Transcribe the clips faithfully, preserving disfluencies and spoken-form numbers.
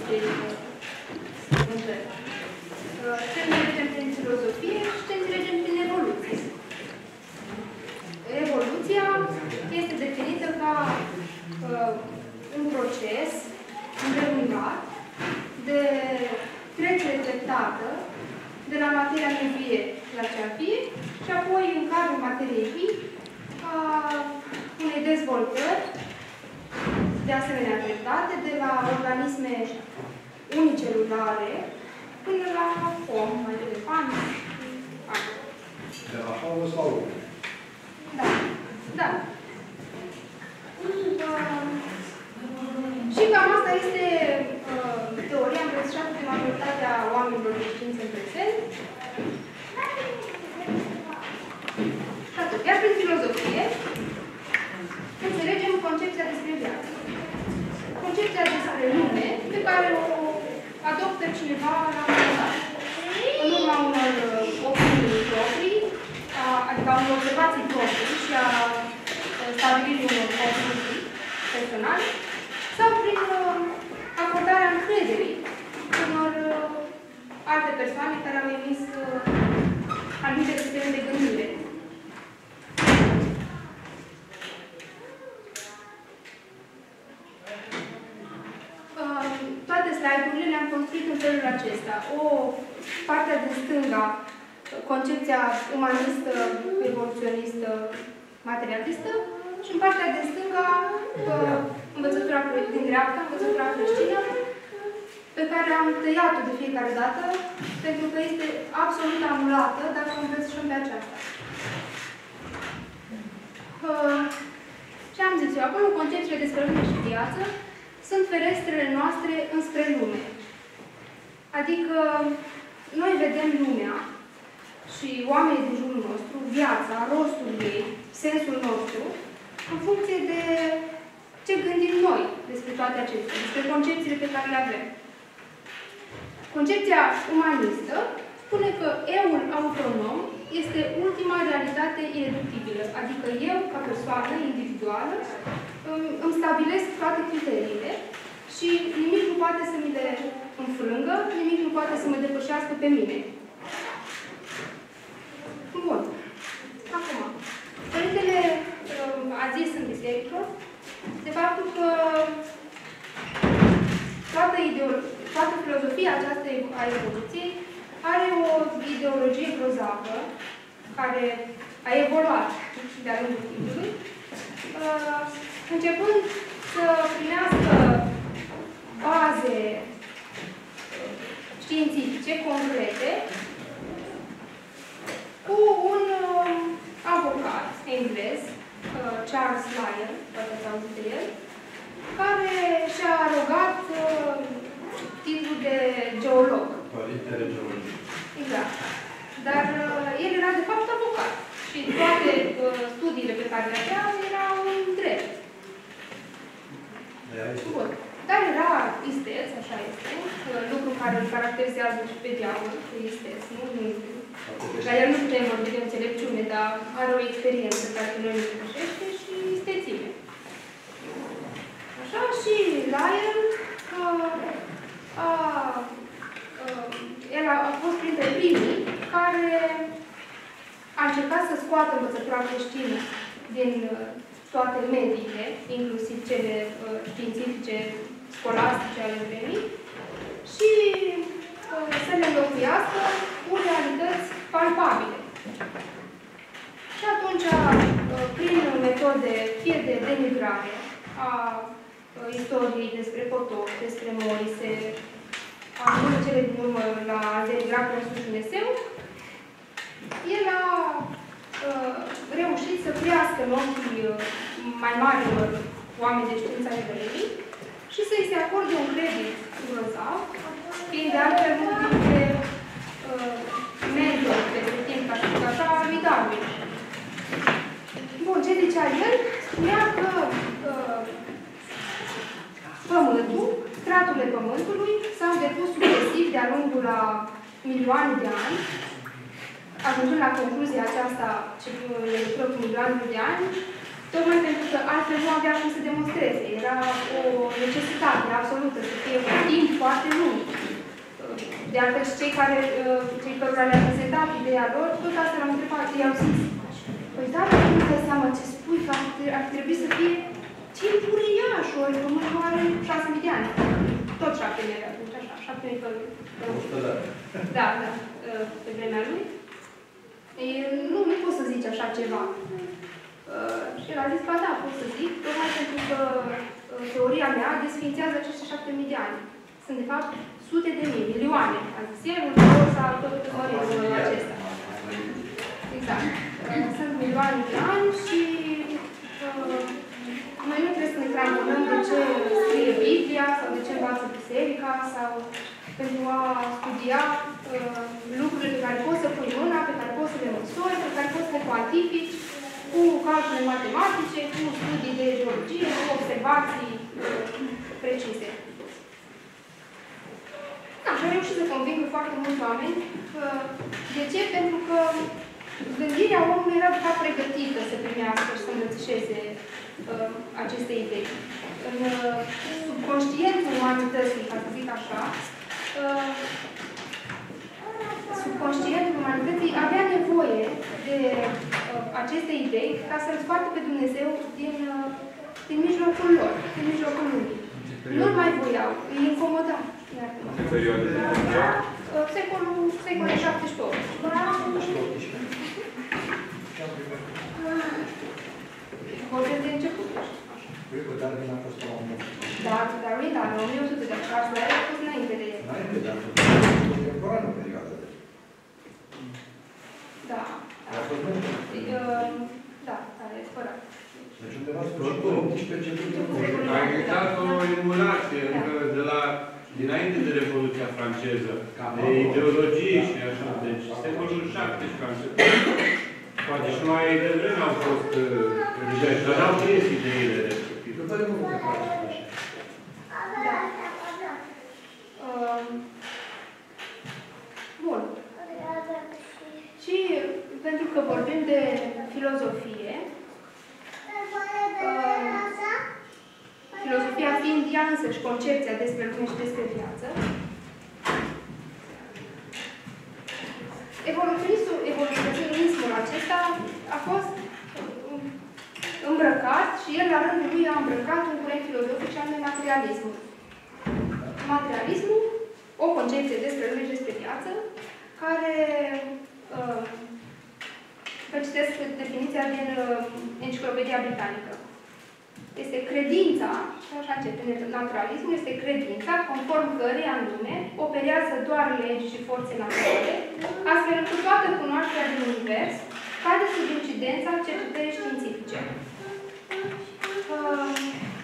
acestei întâmplări. Ce înțelegem prin filozofie și ce înțelegem prin evoluție. Evoluția este definită ca uh, un proces îndelungat de trecere treptată de la materia nevie la cea vie și apoi în cadrul materiei vii a unei dezvoltări de asemenea treptate de la organisme unicelulare până la om, mai de fan. De la faună sau om? Da. Da. Uh, și cam asta este uh, teoria îmbrățișată de majoritatea oamenilor de știință în prezent. Atât. Iar prin filozofie înțelegem concepția despre viață. Concepția despre lume pe care o adoptă cineva la un moment dat. În urma unor opinii proprii, a, adică a unor observații proprii și a stabilirii unor concluzii personale, sau prin uh, acordarea încrederii unor uh, alte persoane care au emis uh, anumite sisteme de gândire. Uh, toate slide-urile le-am construit în felul acesta. O partea din stânga, concepția umanistă, evoluționistă, materialistă, și în partea din stânga, învățătura din dreapta, învățătura creștină, pe care am tăiat-o de fiecare dată, pentru că este absolut anulată dacă o îmbrățișăm pe aceasta. Ce am zis eu? Acolo, concepțiile despre lume și viață sunt ferestrele noastre înspre lume. Adică, noi vedem lumea și oamenii din jurul nostru, viața, rostul ei, sensul nostru, în funcție de ce gândim noi despre toate acestea, despre concepțiile pe care le avem. Concepția umanistă spune că eul autonom este ultima realitate ireductibilă, adică eu, ca persoană individuală, îmi stabilesc toate criteriile și nimic nu poate să mi le înfrângă, nimic nu poate să mă depășească pe mine. Bun. Acum, Părintele a zis în biserică de faptul că toată, toată filozofia aceasta a evoluției are o ideologie grozavă care a evoluat de-a lungul timpului, începând să primească baze științifice concrete cu un avocat englez, Charles Lyell, poate ați auzit de el, care și-a arogat uh, titlul de geolog. Părintele geologic. Exact. Dar uh, el era de fapt avocat. Și toate uh, studiile pe care le avea erau în drept. Bun. Dar era isteț, așa este, lucru care îl caracterizează și pe diavol, că isteț, nu? nu Dar el nu putem vorbi de înțelepciune, dar are o experiență care noi ne depășește și istețime. Așa, și la el, uh, uh, uh, el a, a fost printre primii care a încercat să scoată învățătura creștină din uh, toate mediile, inclusiv cele uh, științifice, scolastice ale vremii, și uh, să le înlocuiască cu realități palpabile. Și atunci, uh, prin metode fie de denigrare a uh, istoriei despre Potop, despre Moise, a în cele din urmă la denigra pe însuși Dumnezeu, el a uh, reușit să crească în ochii uh, mai marilor oameni de știință ai vremii și să-i se acorde un credit grozav, fiind de altfel unul dintre uh, mediul peste timp, ca să zic așa, lui Darwin. Bun, ce zicea el? Spunea că uh, Pământul, straturile Pământului s-au depus succesiv de-a lungul la milioane de ani, ajungând la concluzia aceasta ce legătură cu milioane de ani, Tocmai pentru că altfel nu avea cum să demonstreze. Era o necesitate absolută să fie un timp foarte lung. De altfel, cei care, cei care le-au prezentat ideea lor, tot asta l-au întrebat, i-au zis, păi da, dar nu dai seama ce spui, că ar trebui să fie timp uriaș, ori Românul are șase mii de ani. Tot șapte mii atunci, așa, șapte mii pe... Da, da, pe vremea lui. E, nu, nu poți să zici așa ceva. Uh, și el a zis, ba da, pot să zic, tocmai pentru că uh, teoria mea desfințează acești șapte mii de ani. Sunt, de fapt, sute de mii, milioane. A zis el, un s-a tot mărit numărul acesta. Exact. Uh, sunt milioane de ani și uh, noi nu trebuie să ne cramponăm de ce scrie Biblia sau de ce învață biserica sau pentru a studia uh, lucrurile pe care poți să pui mâna, pe care poți să le măsori, pe care poți să le cuantifici, cu calcule matematice, cu studii de geologie, cu observații uh, precise. Da, și am reușit să conving foarte mulți oameni. Uh, de ce? Pentru că gândirea omului era de fapt pregătită să primească și să îmbrățișeze uh, aceste idei. În uh, subconștientul umanității, ca să zic așa, uh, subconștientul umanității avea nevoie de uh, aceste idei ca să-L scoată pe Dumnezeu din, uh, din mijlocul lor, din mijlocul lumii. Nu-L mai voiau, îi incomodau. Ce perioadă de timp? Uh, secolul, secolul șaptesprezece opt. Vorbim de început. Cred că Darwin a fost la o mie. Da, Darwin, da, la o mie o sută de Charles Darwin a fost înainte de el. Înainte, dar o temporară perioadă. Da. A fost mult. Da, da, e spărat. Deci undeva sfârșitul optsprezece secol. A existat o emulație încă de la, dinainte de Revoluția franceză, de ideologie și așa. Deci secolul șaptesprezece. Poate și mai devreme au fost revizați, dar n-au prins ideile respective. După Revoluția franceză. Da. Um, Bun. Și pentru că vorbim de filozofie, uh, filozofia fiind ea însăși concepția despre lume și despre viață, evoluționismul, evoluționismul acesta a fost îmbrăcat și el la rândul lui a îmbrăcat un curent filozofic și anume materialismul. Materialismul, o concepție despre lume și despre viață, care uh, vă citesc definiția din uh, Enciclopedia Britanică. Este credința, și așa începe naturalismul, este credința conform căreia în lume operează doar legi și forțe naturale, astfel încât toată cunoașterea din univers cade sub incidența cercetării științifice. Uh,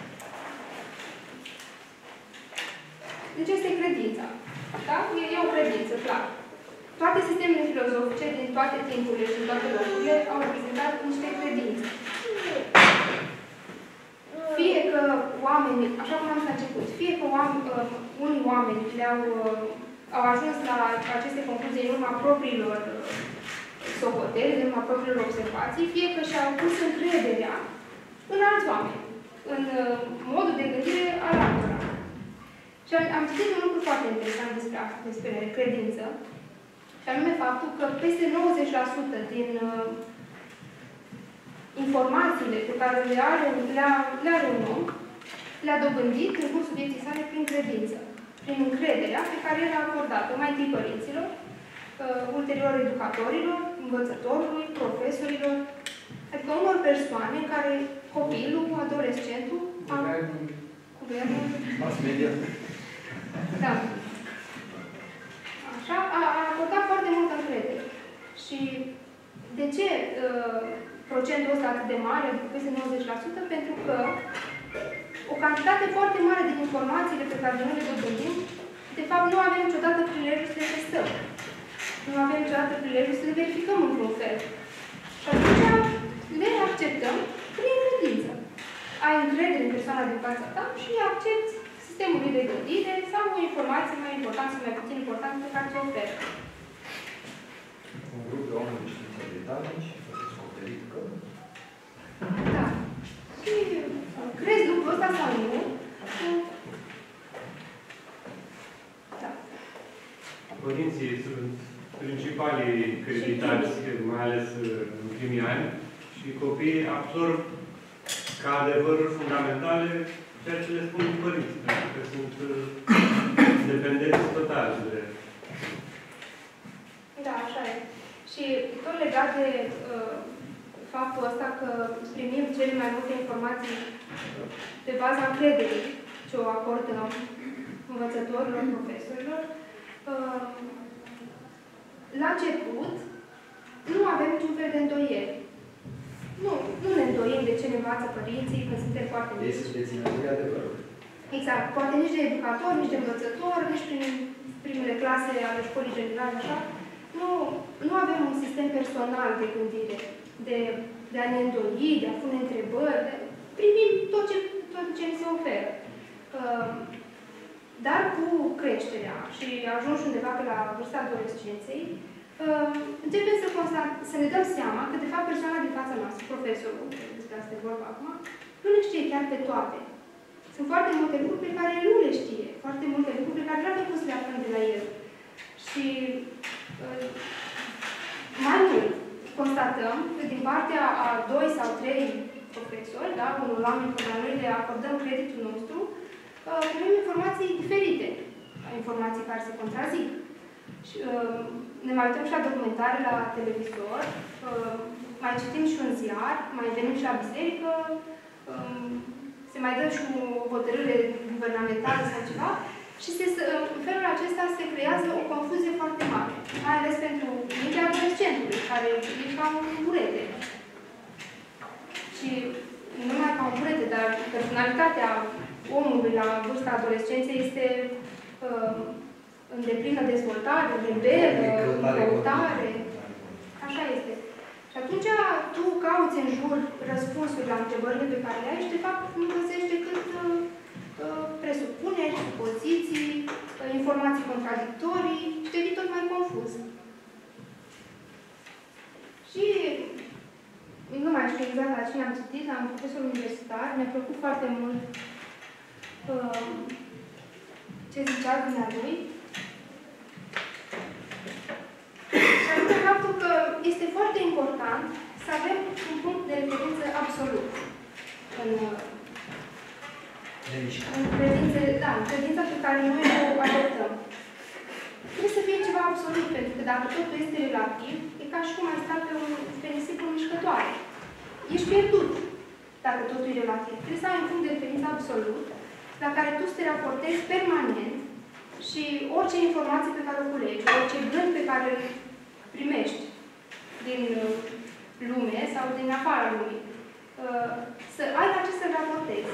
deci este credința. Da? E, e o credință, clar. Toate sistemele filozofice din toate timpurile și din toate locurile au reprezentat niște credințe. Fie că oamenii, așa cum am început, fie că oameni, uh, unii oameni le-au uh, au ajuns la aceste concluzii în urma propriilor uh, socoteli, în urma propriilor observații, fie că și-au pus încrederea în alți oameni, în uh, modul de gândire al altora. Și am, am citit un lucru foarte interesant despre asta, despre credință, și anume faptul că peste nouăzeci la sută din uh, informațiile pe care le are, le, le are un om, le-a dobândit în cursul vieții sale prin credință, prin încrederea pe care el a acordat-o mai întâi părinților, uh, ulterior educatorilor, învățătorului, profesorilor, adică unor persoane în care copilul, adolescentul, a... Guvernul, mass media. Da. Așa, a, a acordat foarte multă încredere. Și de ce uh, procentul ăsta atât de mare, adică peste nouăzeci la sută? Pentru că o cantitate foarte mare din informațiile pe care noi le dobândim, de fapt, nu avem niciodată prilejul să le testăm. Nu avem niciodată prilejul să le verificăm într-un fel. Și atunci le acceptăm prin credință. Ai încredere în persoana din fața ta și accepti sistemul de gândire sau o informație mai importantă sau mai puțin importantă pe care ți-o oferă. Un grup de oameni de știință britanici a descoperit că... Da. ăsta sau nu. Da. Părinții sunt principalii creditați, mai ales în primii ani, și copiii absorb ca adevăruri fundamentale ceea ce le spun părinții, pentru că sunt dependenți total de... Da, așa e. Și tot legat de uh, faptul ăsta că primim cele mai multe informații pe baza încrederii ce o acordă învățătorilor, profesorilor, uh, la început nu avem niciun fel de îndoieli. Nu, nu ne îndoim de ce ne învață părinții când suntem foarte mici. Ei sunt deținători adevărului. Exact. Poate nici de educator, nici de învățător, nici prin primele clase ale școlii generale, așa. Nu, nu avem un sistem personal de gândire, de, de a ne îndoi, de a pune întrebări, de, primim tot ce, tot ce ni se oferă. Uh, dar cu creșterea și ajungi undeva pe la vârsta adolescenței, uh, începem să, constat, să ne dăm seama că, de fapt, persoana din fața noastră, profesorul, despre asta e vorba acum, nu le știe chiar pe toate. Sunt foarte multe lucruri pe care nu le știe, foarte multe lucruri pe care nu avem cum să le aflăm de la el. Și uh, mai mult constatăm că din partea a doi sau trei profesori, da, unul oameni pe care noi le acordăm creditul nostru, uh, primim informații diferite, informații care se contrazic. Și, uh, ne mai uităm și la documentare la televizor, uh, mai citim și un ziar, mai venim și la biserică, uh, se mai dă și o hotărâre guvernamentală sau ceva, și se, în felul acesta se creează o confuzie foarte mare, mai ales pentru mintea adolescentului, care e ca un burete. Și nu numai ca un burete, dar personalitatea omului la vârsta adolescenței este uh, în deplină dezvoltare, rebelă, căutare. Așa este. Și atunci tu cauți în jur răspunsuri la întrebările pe care le ai și de fapt nu găsești decât uh, presupuneri, supoziții, informații contradictorii și devii tot mai confuz. Și nu mai știu exact la cine am citit, la un profesor universitar, mi-a plăcut foarte mult uh, ce zicea dumnealui. Și anume faptul că este foarte important să avem un punct de referință absolut în În credințele, da, în credința pe care noi o adoptăm. Trebuie să fie ceva absolut, pentru că dacă totul este relativ, e ca și cum ai sta pe un pe nisipul mișcătoare. Ești pierdut dacă totul e relativ. Trebuie să ai un punct de referință absolut, la care tu să te raportezi permanent și orice informație pe care o culegi, orice gând pe care îl primești din lume sau din afara lumii, să ai la ce să raportezi.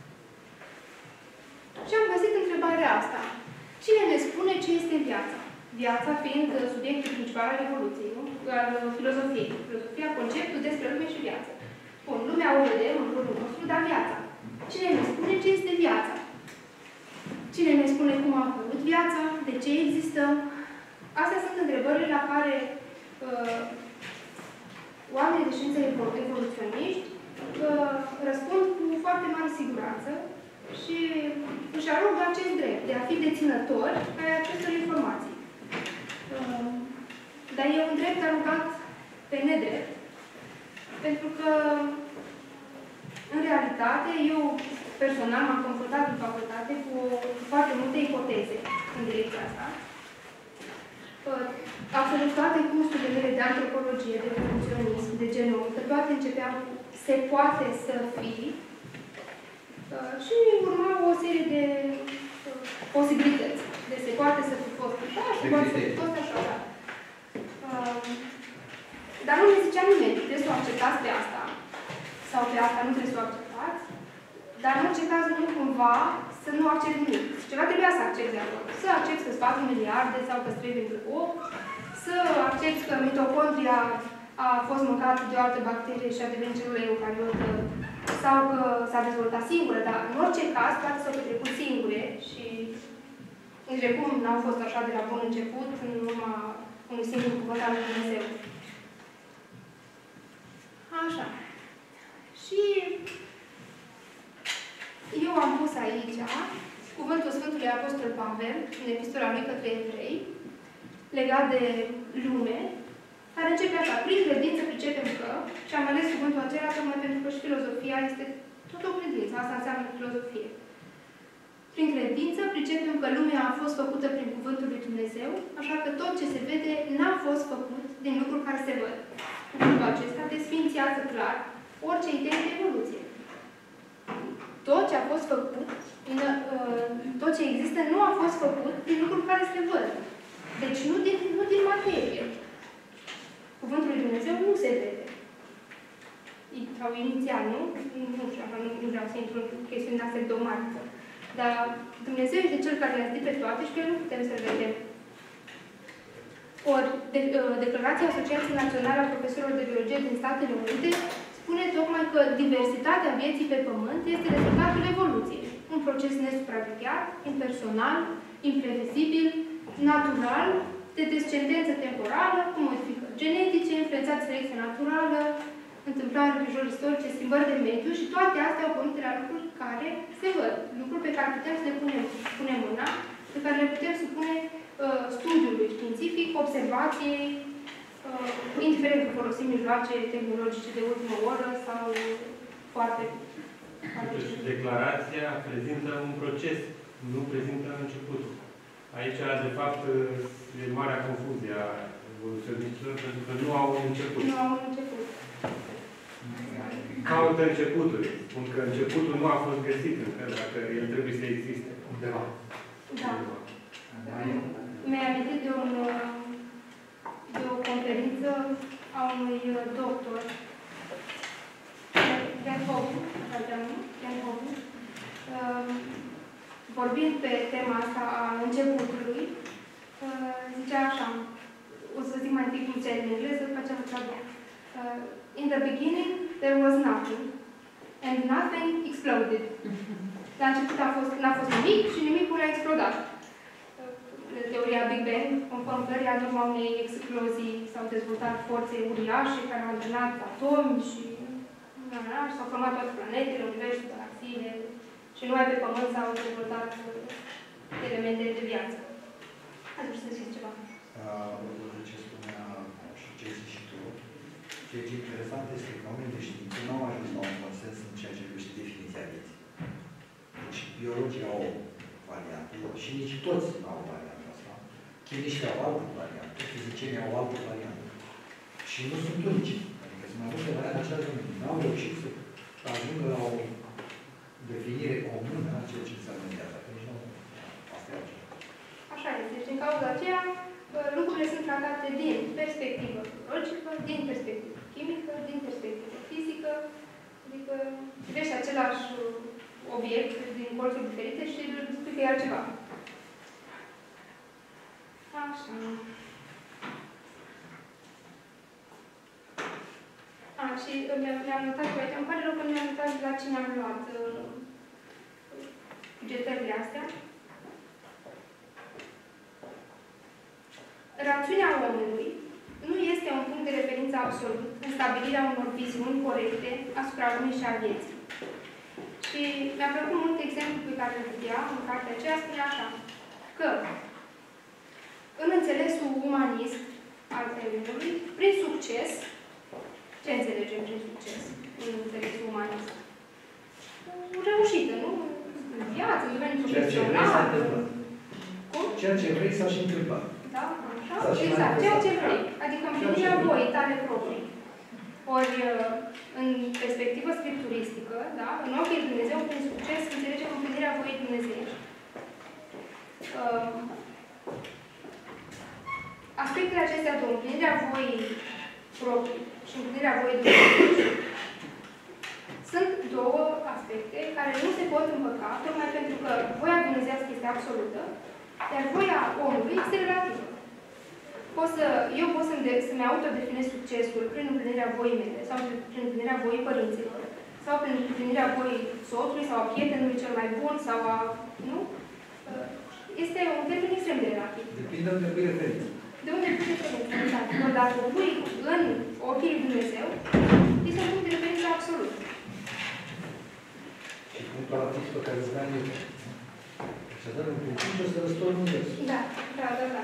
Și am găsit întrebarea asta. Cine ne spune ce este viața? Viața fiind subiectul principal al evoluției, nu? Al filozofiei. Filozofia, conceptul despre lume și viață. Bun, lumea o vedem în jurul nostru, dar viața. Cine ne spune ce este viața? Cine ne spune cum a apărut viața? De ce există? Astea sunt întrebările la care uh, oamenii de știință evoluționiști uh, răspund cu foarte mare siguranță și își arogă acest drept de a fi deținători ai acestor informații. Uh, dar e un drept arogat pe nedrept, pentru că, în realitate, eu personal m-am confruntat în facultate cu foarte multe ipoteze în direcția asta. Uh, absolut toate cursurile mele de antropologie, de evoluționism, de genom, că toate începeau cu se poate să fii, Uh, și urma o serie de uh, posibilități. De se poate să fi fost așa, și poate să fi fost așa, da. Uh, dar nu ne zicea nimeni, trebuie să o acceptați pe asta, sau pe asta nu trebuie să o acceptați, dar în orice caz nu cumva să nu accepti nimic. Ceva trebuia să accepti de acolo. Să accepti că-ți patru miliarde sau că-ți trei virgulă opt, să accepti că mitocondria a fost mâncată de o altă bacterie și a devenit celulă eucariotă, sau că s-a dezvoltat singură, dar în orice caz toate s-au petrecut singure și nici de cum n-au fost așa de la bun început în urma unui singur cuvânt al lui Dumnezeu. Așa. Și aici cuvântul Sfântului Apostol Pavel, în epistola lui către evrei, legat de lume, care începe așa: prin credință pricepem că, și am ales cuvântul acela tocmai pentru că și filozofia este tot o credință, asta înseamnă filozofie. Prin credință pricepem că lumea a fost făcută prin cuvântul lui Dumnezeu, așa că tot ce se vede n-a fost făcut din lucruri care se văd. Cuvântul acesta desfințează clar orice idee de evoluție. Tot ce a fost făcut, tot ce există, nu a fost făcut din lucruri care se văd. Deci nu din, nu din materie. Cuvântul lui Dumnezeu nu se vede. Sau inițial, nu? Nu știu, așa, nu, nu vreau să intru în chestiuni astea dogmatică. Dar Dumnezeu este Cel care le-a zis pe toate și pe el nu putem să-L vedem. Ori, de, Declarația Asociației Naționale a Profesorilor de Biologie din Statele Unite spune tocmai că diversitatea vieții pe Pământ este rezultatul evoluției. Un proces nesupravegheat, impersonal, imprevizibil, natural, de descendență temporală, cu modificări genetice, influențat selecție naturală, întâmplare, împrijorări istorice, schimbări de mediu și toate astea au pornit de la lucruri care se văd. Lucruri pe care putem să le punem, punem mâna, pe care le putem supune uh, studiului științific, observației, uh, indiferent că folosim mijloace tehnologice de ultimă oră sau foarte... Deci, declarația prezintă un proces, nu prezintă începutul. Aici, de fapt, e marea confuzie a evoluționistilor, pentru că nu au un început. Nu au un început. Caută începutul. Spun că începutul nu a fost găsit încă, dacă el trebuie să existe. Undeva. Da. Mi-ai amintit de, un, de o conferință a unui doctor, Jan Hoven, Jan Hoven, vorbind pe tema asta a începutului, zicea așa, o să zic mai întâi cum zicea în engleză, după aceea să traduc. In the beginning, there was nothing, and nothing exploded. La început a fost, n-a fost nimic și nimicul a explodat. Teoria Big Bang, conform căreia în urma unei explozii s-au dezvoltat forțe uriașe care au antrenat atomi și s-au format toate planetele, universul, galaxiile și numai pe Pământ s-au dezvoltat elemente de viață. Ați vrut să ziceți ceva? Ce spunea și ce zici și tu, ceea ce e interesant este că oamenii de știință nu au ajuns la un consens în ceea ce privește definiția vieții. Deci biologii au o variantă și nici toți nu au varianta asta. Chimiștii au altă variantă, fizicienii au altă variantă. Și nu sunt unici. Adică sunt mai multe variante așa de nu au reușit să ajungă la o definire comună a ceea ce înseamnă viața. Deci nu, asta e altceva. Așa este. Deci, din cauza aceea, lucrurile sunt tratate din perspectivă biologică, din perspectivă chimică, din perspectivă fizică, adică privești același obiect din colțuri diferite și îl spui că e altceva. Așa. A, și mi-am notat pe aici, îmi pare rău că nu mi-am notat la cine am luat uh, bugetările astea. Rațiunea omului nu este un punct de referință absolut în stabilirea unor viziuni corecte asupra lumii și a vieții. Și mi-a plăcut mult exemplul pe care îl vedea în cartea aceea, spune așa, că în înțelesul umanist al termenului, prin succes, ce înțelegem prin succes în înțelesul umanist? Reușită, nu? În viață, în domeniul profesional. Cum? Ceea ce vrei s-a și întâmplat. Da? Așa? Exact. Ceea ce vrei. Adică împlinirea voii tale proprii. Ori, în perspectivă scripturistică, da? În ochii lui Dumnezeu, prin succes, înțelegem împlinirea voii dumnezeiești. Uh, aspectele acestea de împlinirea voii proprii și împlinirea voii dumnezeiești sunt două aspecte care nu se pot împăca, tocmai pentru că voia dumnezească este absolută, iar voia omului este relativă. Pot să, eu pot să-mi să autodefinez succesul prin împlinirea voii mele, sau prin împlinirea voii părinților, sau prin împlinirea voii soțului, sau a prietenului cel mai bun, sau a... nu? Este un termen extrem de relativ. Depinde de unde pui referință. De unde pui referință, exact. Dacă pui în ochii lui Dumnezeu, este un punct de referință absolut. Și punctul ăla fix pe care îl vreau eu. Să dăm un punct și o să răstorn universul. Da, da, da, da.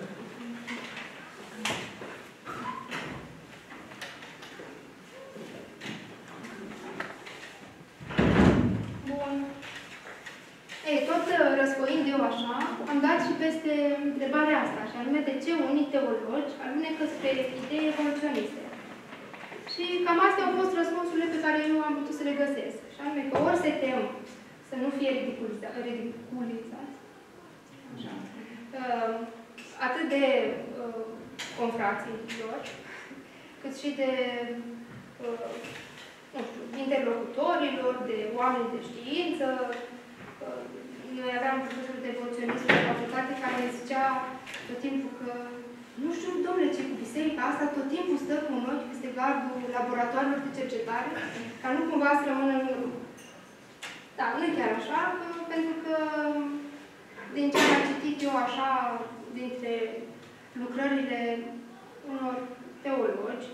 Bun. Ei, tot răsfoind eu așa, am dat și peste întrebarea asta, și anume de ce unii teologi alunecă spre idei evoluționiste. Și cam astea au fost răspunsurile pe care eu am putut să le găsesc. Și anume că ori se tem să nu fie ridiculizați, ridiculizați așa, atât de uh, confrații lor, cât și de uh, nu știu, interlocutorilor, de oameni de știință. Uh, noi aveam profesor de evoluționism de facultate care ne zicea tot timpul că nu știu, domnule, ce cu biserica asta tot timpul stă cu un ochi peste gardul laboratoarelor de cercetare, ca nu cumva să rămână în urmă. Da, nu e chiar așa, pentru că din ce am citit eu așa, dintre lucrările unor teologi,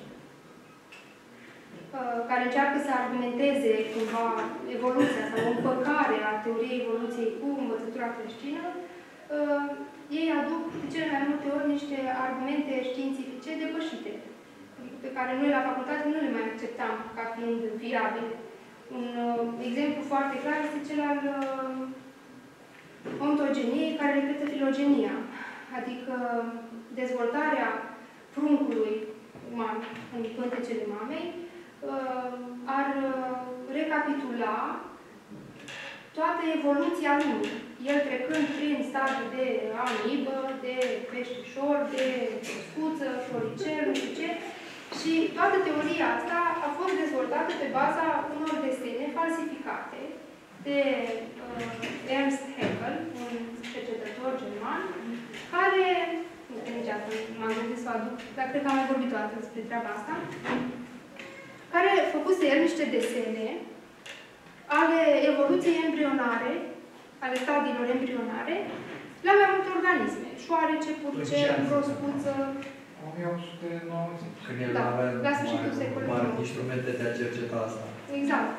care încearcă să argumenteze cumva evoluția sau o împăcare a teoriei evoluției cu învățătura creștină, ei aduc de cele mai multe ori niște argumente științifice depășite, pe care noi la facultate nu le mai acceptam ca fiind viabile. Un uh, exemplu foarte clar este cel al uh, ontogeniei care repetă filogenia, adică dezvoltarea pruncului uman în pântecele mamei uh, ar uh, recapitula toată evoluția lumii. El trecând prin stadiul de amibă, de peștișor, de scuță, șoricel, nu știu ce. Și toată teoria asta a fost dezvoltată pe baza unor desene falsificate de uh, Ernst Haeckel, un cercetător german, care, nu știu niciodată, m-am gândit să o aduc, dar cred că am mai vorbit o dată despre treaba asta, care făcuse el niște desene ale evoluției embrionare, ale stadiilor embrionare, la mai multe organisme. Șoarece, purcel, proscuță. o mie opt sute nouăzeci. Când el Da, avea la sfârșitul secolului mari nouăsprezece. instrumente de a cerceta asta. Exact.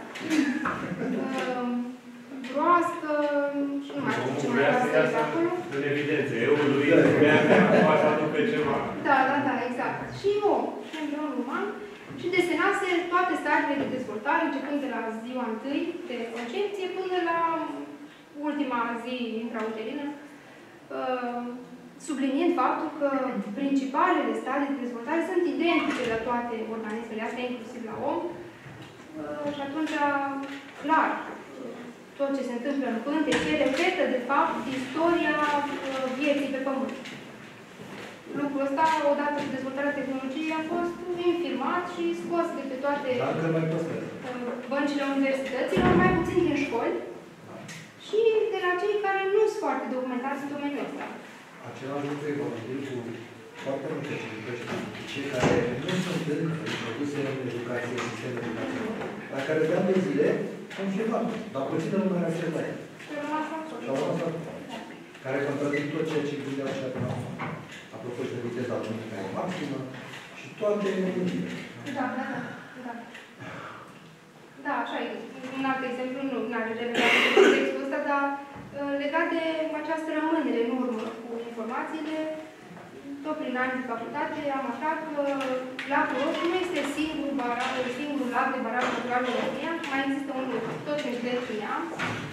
Broască, și nu mai știu ce mai vrea să era iasă acolo. în evidență. Eu lui vrea să aducă ceva. Da, da, da, exact. Și om, și embrion uman, și desenase toate stadiile de dezvoltare, începând de la ziua întâi de concepție până la ultima zi intrauterină, subliniind faptul că principalele stadii de dezvoltare sunt identice la toate organismele astea, inclusiv la om. Și atunci, clar, tot ce se întâmplă în pântece repetă, de fapt, istoria vieții pe Pământ. Lucrul ăsta, odată cu dezvoltarea tehnologiei, a fost infirmat și scos de pe toate băncile universităților, mai puțin din școli, și de la cei care nu sunt foarte documentați în domeniul ăsta. Același lucru e valabil cu foarte multe cercetări, cei care nu sunt încă introduse în educație, în sistemul educațional, dar care de ani de zile au înșelat, dar puțină lumea a acceptat. Și au rămas acolo. Și au rămas acolo. Care contradic tot ceea ce gândeau și acum. Apropo și de viteza lumii care e maximă și toate gândile. Da, da, da. Da, da, așa e. Un alt exemplu, nu are relevanță cu textul ăsta, dar legat de această rămânere în urmă cu informațiile, tot prin ani de facultate, am aflat că lacul roșu nu este singurul, bara, singurul lac de baraj natural în România, mai există unul tot în județul Neamț.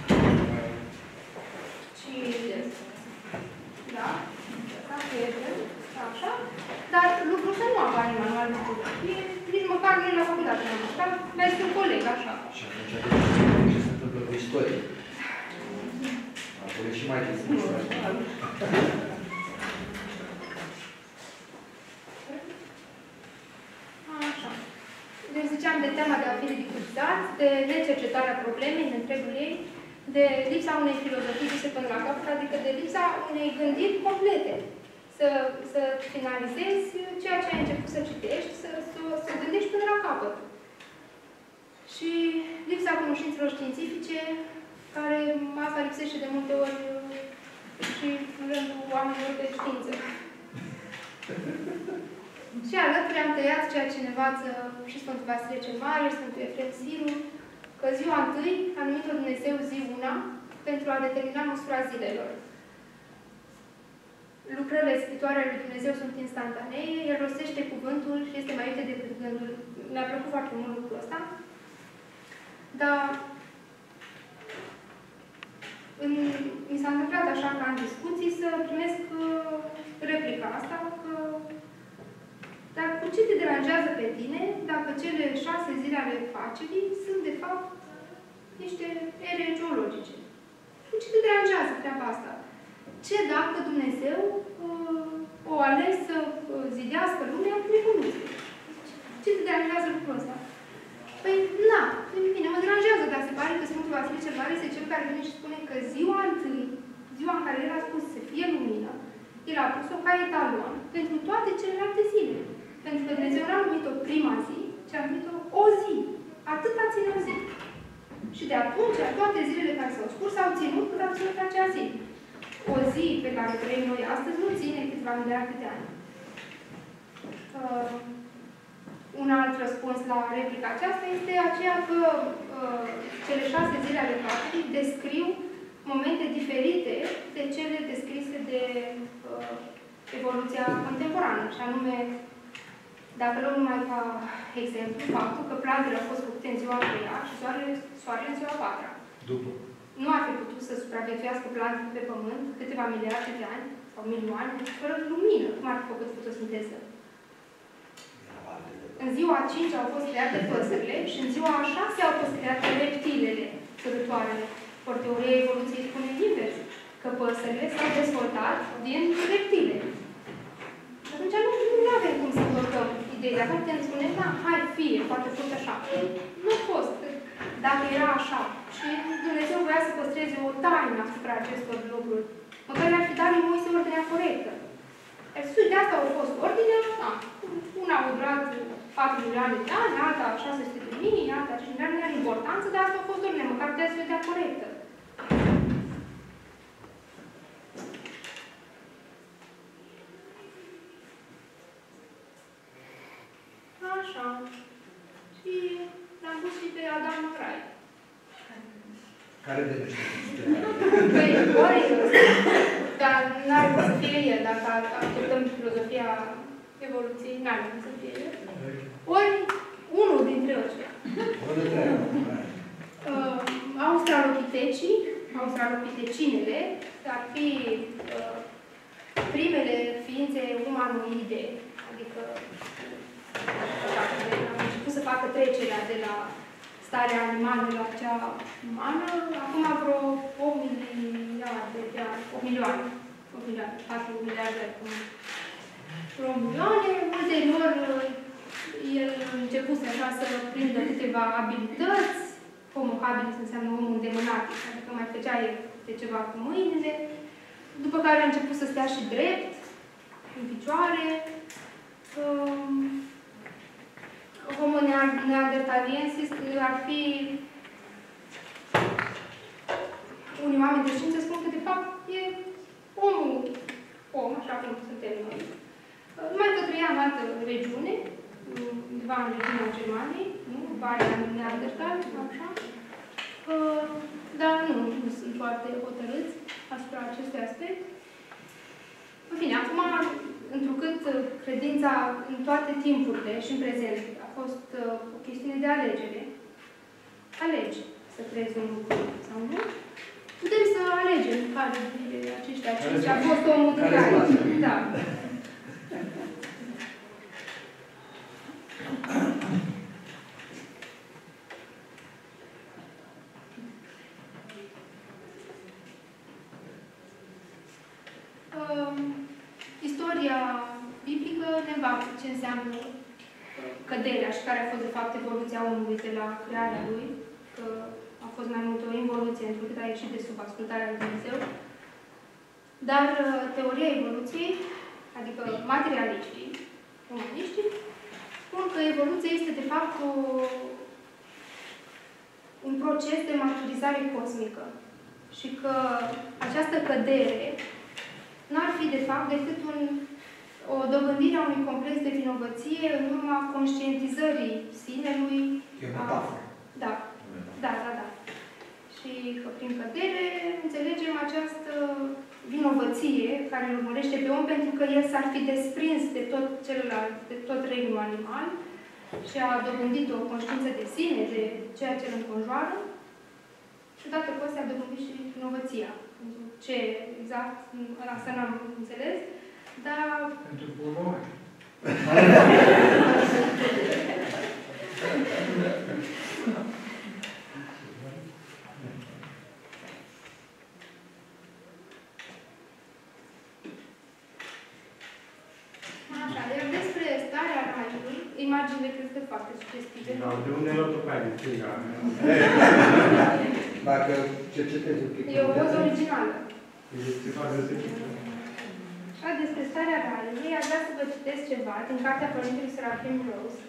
Și, da, așa, dar lucrul ăsta nu apare în manual de geografie, nici măcar nu la facultate n-am aflat, mai este un coleg, așa. Și atunci ce se întâmplă cu istorie? Acolo e și mai dificil. Așa. Deci ziceam de tema de a fi ridiculizat, de necercetarea problemei în întregul ei, de lipsa unei filozofii duse până la capăt, adică de lipsa unei gândiri complete. Să, să finalizezi ceea ce ai început să citești, să, să, să gândești până la capăt. Și lipsa cunoștințelor științifice, care asta lipsește de multe ori și în rândul oamenilor de știință. Și alături am tăiat ceea ce ne învață și Sfântul Vasile cel Mare, Sfântul Efrem Siru, că ziua întâi a numit-o Dumnezeu zi una pentru a determina măsura zilelor. Lucrările scriptoare ale lui Dumnezeu sunt instantanee, El rostește cuvântul și este mai iute decât gândul. Mi-a plăcut foarte mult lucrul ăsta. Dar în, mi s-a întâmplat așa ca în discuții să primesc uh, replica asta, că dar cu ce te deranjează pe tine dacă cele șase zile ale facerii sunt de fapt niște ere geologice? Cu ce te deranjează treaba asta? Ce dacă Dumnezeu uh, o ales să uh, zidească lumea cu evoluție? Ce te deranjează lucrul ăsta? Păi, na, bine, mă deranjează, dar se pare că Sfântul Vasile cel Mare este cel care vine și spune că ziua întâi, ziua în care El a spus să fie lumină, El a pus-o ca etalon pentru toate celelalte zile. Pentru că Dumnezeu n-a numit-o prima zi, ci a numit-o o zi. Atât a ținut zi. Și de atunci, toate zilele care s-au scurs, au ținut cât a ținut acea zi. O zi pe care o trăim noi astăzi nu ține câteva miliarde de ani. Uh, un alt răspuns la replica aceasta este aceea că uh, cele șase zile ale Paștii descriu momente diferite de cele descrise de uh, evoluția contemporană, și anume, dacă luăm numai ca exemplu, faptul că plantele au fost făcute în ziua a treia și soarele, soarele în ziua a patra. După. Nu ar fi putut să supraviețuiască plantele pe pământ câteva miliarde de ani sau milioane, fără lumină. Cum ar fi făcut fotosinteză? În ziua a cincea au fost create păsările și în ziua a șasea au fost create reptilele, sărătoarele. Ori teoria evoluției spune invers, că păsările s-au dezvoltat din reptile. Și atunci nu, nu avem cum să blocăm ideea. Acum putem spune, da, hai, fie, poate fost așa. Nu a fost. Dacă era așa și Dumnezeu voia să păstreze o taină asupra acestor lucruri, măcar ar fi dat lui Moise ordinea corectă. De asta au fost ordinea, da, una a durat patru milioane de ani, alta șase sute de mii, alta cinci milioane de ani, importanță, dar asta a fost ordinea, măcar putea să vedea corectă. Așa. Și l-am pus și pe Adam în rai. Care de niște? Păi, ori, dar n-are cum să fie el, dacă acceptăm filozofia evoluției, n-are cum să fie el. Ori, unul dintre ăștia. Uh, Australopitecii, australopitecinele, ar fi uh, primele ființe umanoide, adică am început să facă trecerea de la starea animală la cea umană, acum vreo o miliarde de ani, o milioane, o milioane, patru miliarde acum. Vreo milioane, ulterior el începuse așa să prindă câteva abilități, homo habilis înseamnă omul îndemânatic, adică mai făcea el de ceva cu mâinile, după care a început să stea și drept, în picioare. Um, Homo neandertaliensis ar fi unii oameni de știință spun că de fapt e omul, om, așa cum suntem noi. Numai că trăia în altă regiune, undeva în regiunea Germaniei, nu? Valea Neandertal, așa. Dar nu, nu sunt foarte hotărâți asupra acestui aspect. În fine, acum, întrucât credința în toate timpurile și în prezent a fost uh, o chestiune de alegere, alegi să crezi un lucru sau nu, putem să alegem care dintre aceștia cinci a fost omul din care. Da. Uh, istoria biblică ne învață ce înseamnă căderea și care a fost de fapt evoluția omului de la crearea lui, că a fost mai mult o involuție întrucât a ieșit de sub ascultarea lui Dumnezeu. Dar teoria evoluției, adică materialiștii, umaniștii, spun că evoluția este de fapt o, un proces de maturizare cosmică și că această cădere n-ar fi de fapt decât un o dobândire a unui complex de vinovăție în urma conștientizării sinelui. E o metaforă. Da. Da, da, da. Și că prin cădere înțelegem această vinovăție care îl urmărește pe om pentru că el s-ar fi desprins de tot celălalt, de tot regnul animal și a dobândit o conștiință de sine, de ceea ce îl înconjoară și odată cu astea a dobândit și vinovăția. Ce exact, asta n-am înțeles, dar... Pentru pulmoni. Așa, deci despre starea raiului, imaginile cred că foarte sugestive. Da, de unde l-a tocat din stânga? Dacă cercetezi un pic... E o poză originală. Așa, despre starea raiului, aș vrea să vă citesc ceva din cartea Părintelui Serafim Rose.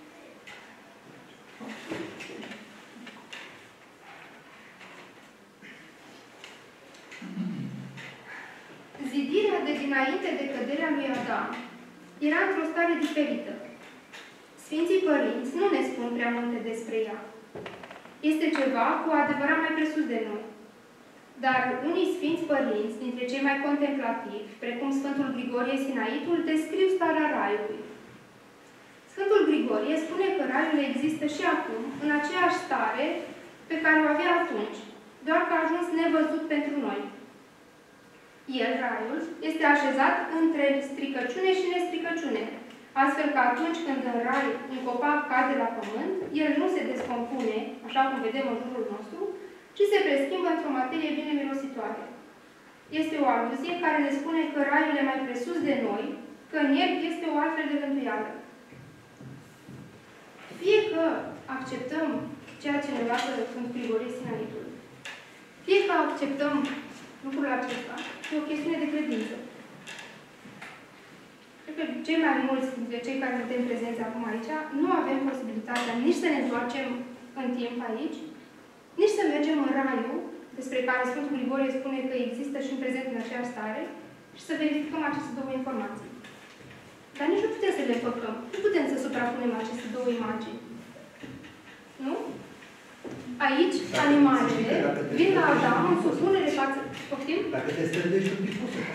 Zidirea de dinainte de căderea lui Adam era într-o stare diferită. Sfinții părinți nu ne spun prea multe despre ea. Este ceva cu adevărat mai presus de noi. Dar unii sfinți părinți, dintre cei mai contemplativi, precum Sfântul Grigorie Sinaitul, descriu starea raiului. Sfântul Grigorie spune că raiul există și acum, în aceeași stare pe care o avea atunci, doar că a ajuns nevăzut pentru noi. El, raiul, este așezat între stricăciune și nestricăciune, astfel că atunci când în rai un copac cade la pământ, el nu se descompune, așa cum vedem în jurul nostru, ci se preschimbă într-o materie bine mirositoare. Este o aluzie care ne spune că raiul e mai presus de noi, că în el este o altfel de rânduială. Fie că acceptăm ceea ce ne lasă Sfântul Grigorie Sinaitul, fie că acceptăm lucrul acesta, e o chestiune de credință. Cred că cei mai mulți dintre cei care suntem prezenți acum aici, nu avem posibilitatea nici să ne întoarcem în timp aici, nici să mergem în raiul, despre care Sfântul Grigorie spune că există și în prezent în aceeași stare, și să verificăm aceste două informații. Dar nici nu putem să le făcăm. Nu putem să suprapunem aceste două imagini. Nu? Aici, dacă animalele vin la Adam în supunere față... Poftim? Dacă te strădești un pic, poți să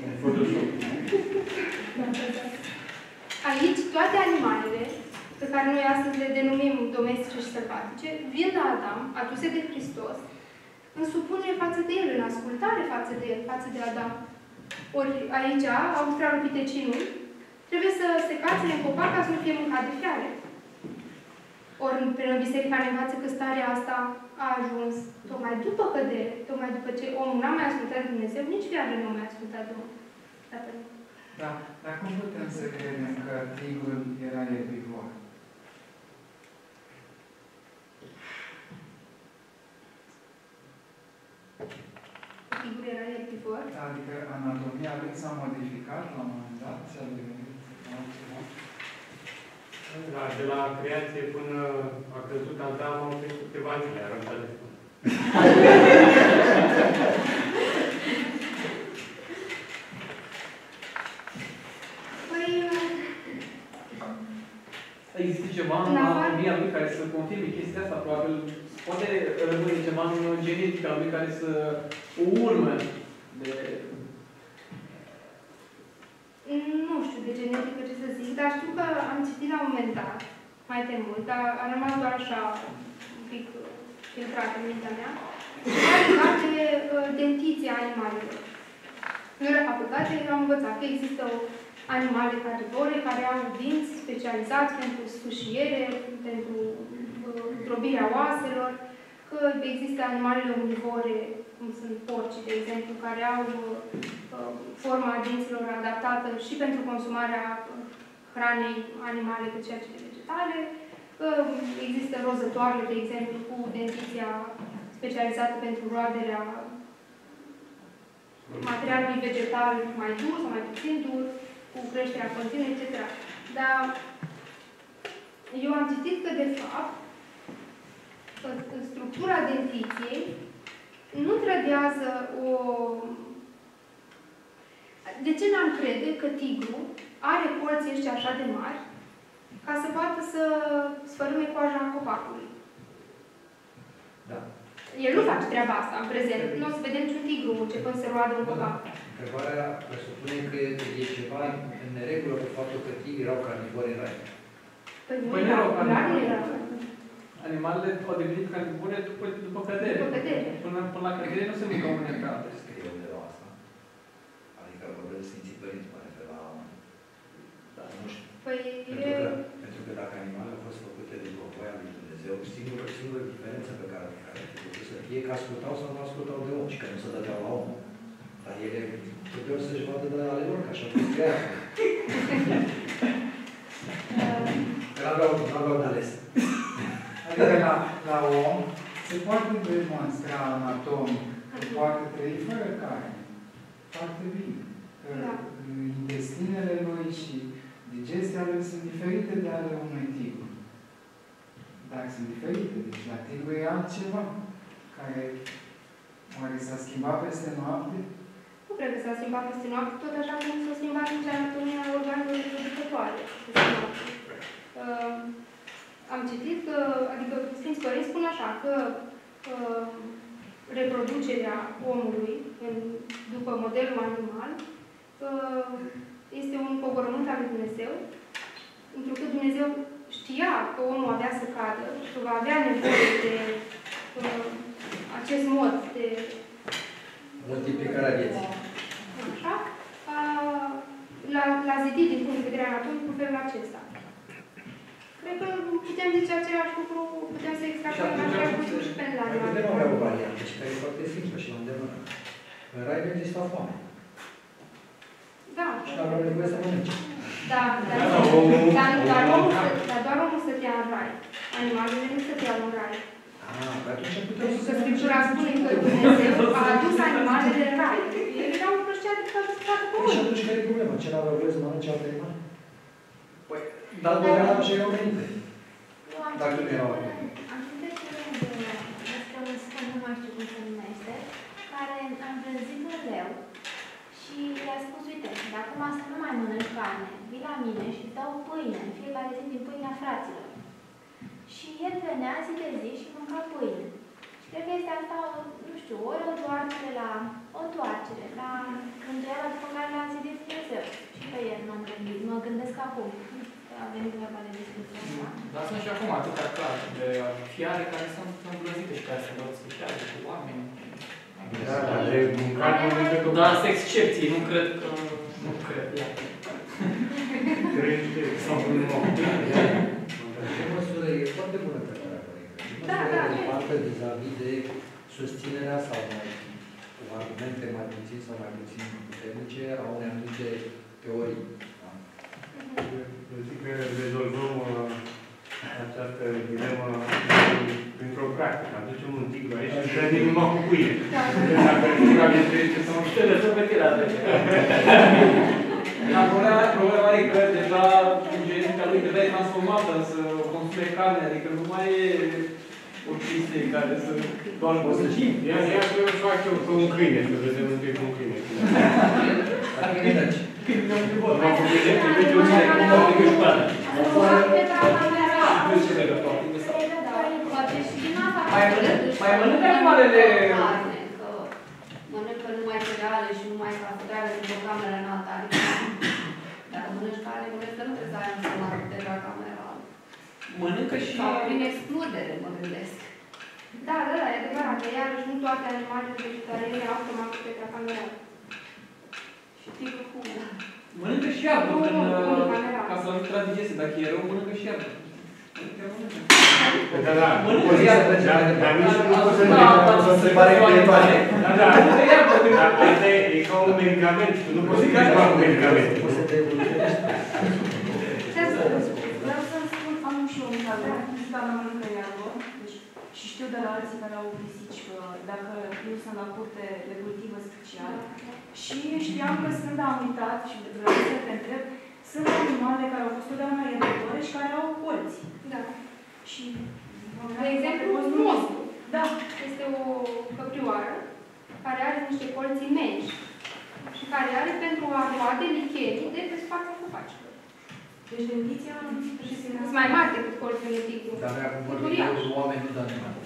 Aici, toate animalele, pe care noi astăzi le denumim domestice și sălbatice, vin la Adam, aduse de Hristos, în supunere față de El, în ascultare față de El, față de Adam. Ori aici, australopitecinul, trebuie să se cațele în copac ca să nu fie mâncat de fiare. Ori în biserica ne învață că starea asta a ajuns tocmai după cădere, tocmai după ce omul n-a mai ascultat de Dumnezeu, nici fiarele nu a mai ascultat de om. Da, dar cum putem să credem că tigrul era erbivor? Tigrul era erbivor? Adică anatomia lui s-a modificat la un moment dat, s-a devenit altceva. Da, de la creație până a căzut Adam, au trecut câteva zile, arătat de fund. Păi... Există ceva în anatomia lui care să confirme chestia asta? Probabil, poate rămâne ceva în genetica lui care să o urmă de... Nu știu de genetică ce să zic, dar știu că am citit la un moment dat, mai de mult, dar a rămas doar așa un pic filtrat în mintea mea, ceva legat de uh, dentiția animalelor. Noi la facultate am învățat că există o animale carnivore care au dinți specializați pentru sfâșiere, pentru uh, drobirea oaselor, că există animalele omnivore, cum sunt porcii, de exemplu, care au uh, forma dinților adaptată și pentru consumarea hranei animale cât ceea ce de vegetale. Uh, există rozătoarele, de exemplu, cu dentiția specializată pentru roaderea materialului vegetal mai dur sau mai puțin dur, cu creșterea continuă, et cetera. Dar eu am citit că, de fapt, structura dentiției nu trădează o... De ce n-am crede că tigru are colții ăștia așa de mari ca să poată să sfărâme coaja copacului? Da. El nu face treaba asta în prezent. Nu o să vedem niciun tigru începând să roadă un copac. Întrebarea presupune că e ceva în neregulă cu faptul că tigrii erau carnivori în rai. Păi nu Păi nu era, erau nu carnivori. era. Animalele au devenit carnivore după, după cădere. După cădere. Până, până la cădere nu se mâncau unele ca Nu scrie undeva asta. Adică vorbesc Sfinții Părinți, mă refer la... Da, nu știu. Păi Pentru e... că, pentru că dacă animalele au fost făcute de voia lui Dumnezeu, singura, singura diferență pe care, care ar fi putut să fie că ascultau sau nu ascultau de om și că nu se dădeau la om. Dar ele trebuiau să-și vadă de ale lor, că așa a fost creat. Că n-aveau n-aveau de ales. Adică la, la om se poate demonstra anatomic că poate trăi fără carne. Foarte bine. Că Da. intestinele lui și digestia lui sunt diferite de ale unui tigru. Dar sunt diferite. Deci la tigru e altceva care oare s-a schimbat peste noapte. Nu cred că s-a schimbat peste noapte, tot așa cum s-a schimbat nici anatomia organelor reproducătoare. Uh, am citit că, adică Sfinți Părinți spun așa, că uh, reproducerea omului în, după modelul animal uh, este un pogorământ al lui Dumnezeu, pentru că Dumnezeu știa că omul avea să cadă și că va avea nevoie de uh, acest mod de Multiplicarea vieții. așa, l-a zidit din punct de vedere anatomic cu felul acesta. Cred că putem zice același lucru, putem să extrapolăm același lucru și pentru la Mai putem avea o variantă și care e foarte simplă și la îndemână. În rai nu exista foame. Da. Și nu aveau nevoie să mănânce. Da, dar, Da, omul- dar, doar omul- omul stă- dar doar omul stătea în rai. Animalele nu stăteau în rai. Ah, pe atunci puteau Pentru să că se Scriptura spune că Dumnezeu a adus animalele în rai. Ele erau împrășteate de toată toată Păi și pământul. atunci care e problema? Ce n-aveau voie să mănânce alte animale? Păi, Dar Da. doar erau și erau venite. Nu, am Dacă citit nu erau un- acolo. am citit un de despre un sfânt, nu mai știu cum se numește, care a îngrăzit un leu și i-a spus, uite, de acum să nu mai mănânci carne, vii la mine și îți dau pâine, în fiecare zi din pâinea fraților. Și el venea zi de zi și mânca pâine. Și cred că este asta, o, nu știu, ori o întoarcere la, o întoarcere la rânduiala după care l-a zidit Dumnezeu. Și pe el m-am gândit, mă gândesc acum. A venit vorba de discuția asta. dar sunt și acum atâtea cazuri de fiare care sunt îmblăzite și care se dau speciale cu oameni. Da, dar de mâncare nu cred că... Dar sunt excepții, nu cred că... Nu cred, ia. Crește sau nu. Ce măsură e foarte bună pe care o Da, da, de e. partea vis-a-vis de susținerea sau mai, cu argumente mai puțin sau mai puțin puternice a unei anumite teorii. Da? Eu zic că rezolvăm uh, această dilemă printr-o practică. Aducem un tigru aici și trăim numai cu pâine. Da. Dacă supraviețuiește să mă Și te lăsăm pe tine atunci. Dar problema, problema e că deja genetica lui deja e transformată să consume carne, adică nu mai e o chestie care să doar poți să simți. Ia, ia să fac eu cu un câine, să vedem întâi cu un câine. Dacă e deci. Nu am făcut de ce, vezi, eu știu cum am făcut și bani. Mai mănâncă animalele... Mănâncă numai cereale și numai cafeale din o cameră înaltă. Adică, dacă mănânci carne, mănânci că nu trebuie să ai un stomac de la camera. Mănâncă și... Sau prin excludere, mă gândesc. Da, da, da, e adevărat că iarăși nu toate animalele vegetariene au stomac pe camera. Și tipul cu... Mănâncă și iarbă, Nu, când, nu, nu, uh, camera. ca să nu tradigeze, dacă e rău, mănâncă și iarbă. Da, da. Mănâncă Poți să iarbă. mergem mai Dar departe. nici nu poți să Da, da, O să pare viitoare. Da, da. Mănâncă iarbă. Dar asta e, e ca un medicament. Tu nu poți să faci doar un medicament. Poți să te evoluezi. Ce să spun? Vreau să-mi spun, am și eu un caz. Doamna mănâncă iarbă, deci, și știu de la alții care au pisici că dacă eu sunt la curte le cultivă special. Și știam că sunt, am uitat și vreau să te întreb, sunt animale care au fost totdeauna ierătoare și care au colți. Da. Și, De exemplu, mostul. da, Este o căprioară care are niște colți imensi și care are pentru a roade lichenii de pe suprafața copacilor. deci dentiția Și sunt mai mari decât colții unui tigru. Dar noi acum vorbim de oameni, nu de animale.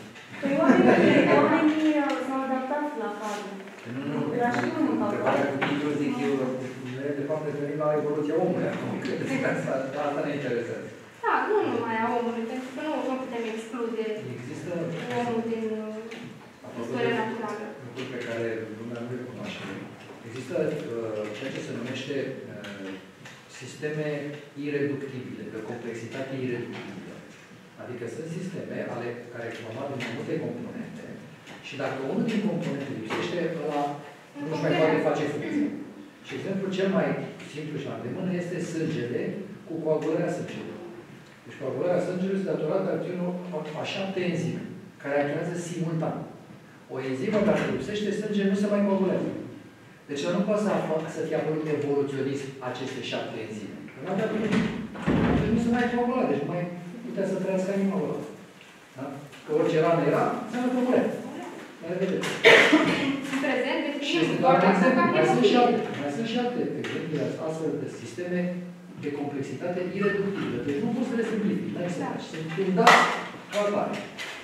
Păi oamenii, oamenii s-au adaptat la cadru. Nu, nu, Era și eu în întrebarea cu titlul, zic eu, de fapt, referim la evoluția omului acum. Asta, asta ne interesează. Da, nu numai a omului, pentru că nu, nu putem exclude Există omul din istoria naturală. lucruri pe care lumea nu le cunoaște. Există uh, ceea ce se numește uh, sisteme ireductibile, de complexitate ireductibilă. Adică sunt sisteme ale care format din mai multe componente și dacă unul din componente lipsește, ăla nu-și mai poate face funcție. Și exemplul cel mai simplu și la îndemână este sângele cu coagularea sângelui. Deci coagularea sângelui este datorată acțiunii a șapte enzime, care acționează simultan. O enzimă, dacă lipsește, sângele nu se mai coagulează. Deci nu poate să, să fie apărut evoluționist aceste șapte enzime. Nu avea primit. Deci nu se mai coagula, deci nu mai putea să trăiască animalul ăla. Da? Că orice rană era, se mai coagulea. Mai vedeți. În prezent, Și definim este doar doar un asta exemplu. ca Mai sunt și hemofilie. alte, mai sunt și alte exemple de astfel de sisteme de complexitate ireductibilă. Deci nu poți să le simplifici, n-ai să faci. Sunt fundați ca atare.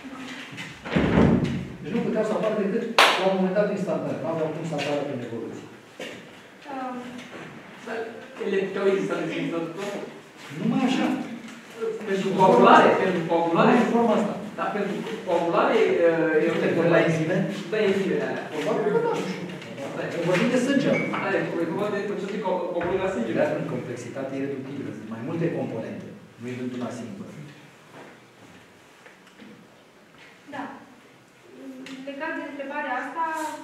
Deci nu puteau să apară decât la un moment dat instantaneu. Nu aveau cum să apară prin evoluție. Um, Ele puteau exista dezvoltător? Numai așa. Pentru coagulare, pentru coagulare. În forma asta. Dar pentru coagulare e o De la enzime? Da, enzimele alea. Probabil că da. Vorbim de sânge. Are, e vorba de procesul de coagulare la sânge. Dar în complexitate ireductibilă. Sunt mai multe componente. Nu e una singură. Da. Legat de întrebarea asta,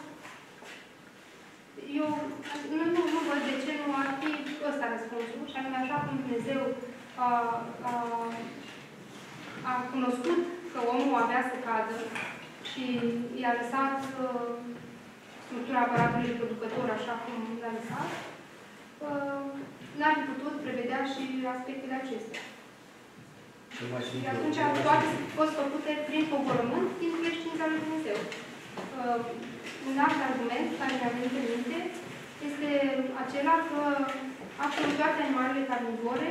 eu nu, nu, nu văd de ce nu ar fi ăsta răspunsul, și anume așa cum Dumnezeu a, a, a cunoscut că omul avea să cadă și i-a lăsat uh, structura aparatului reproducător așa cum l-a lăsat, uh, n-ar fi putut prevedea și aspectele acestea. Și atunci toate au fost făcute prin pogorământ din creștiința lui Dumnezeu. Uh, un alt argument care mi-a venit în minte este acela că absolut toate animalele carnivore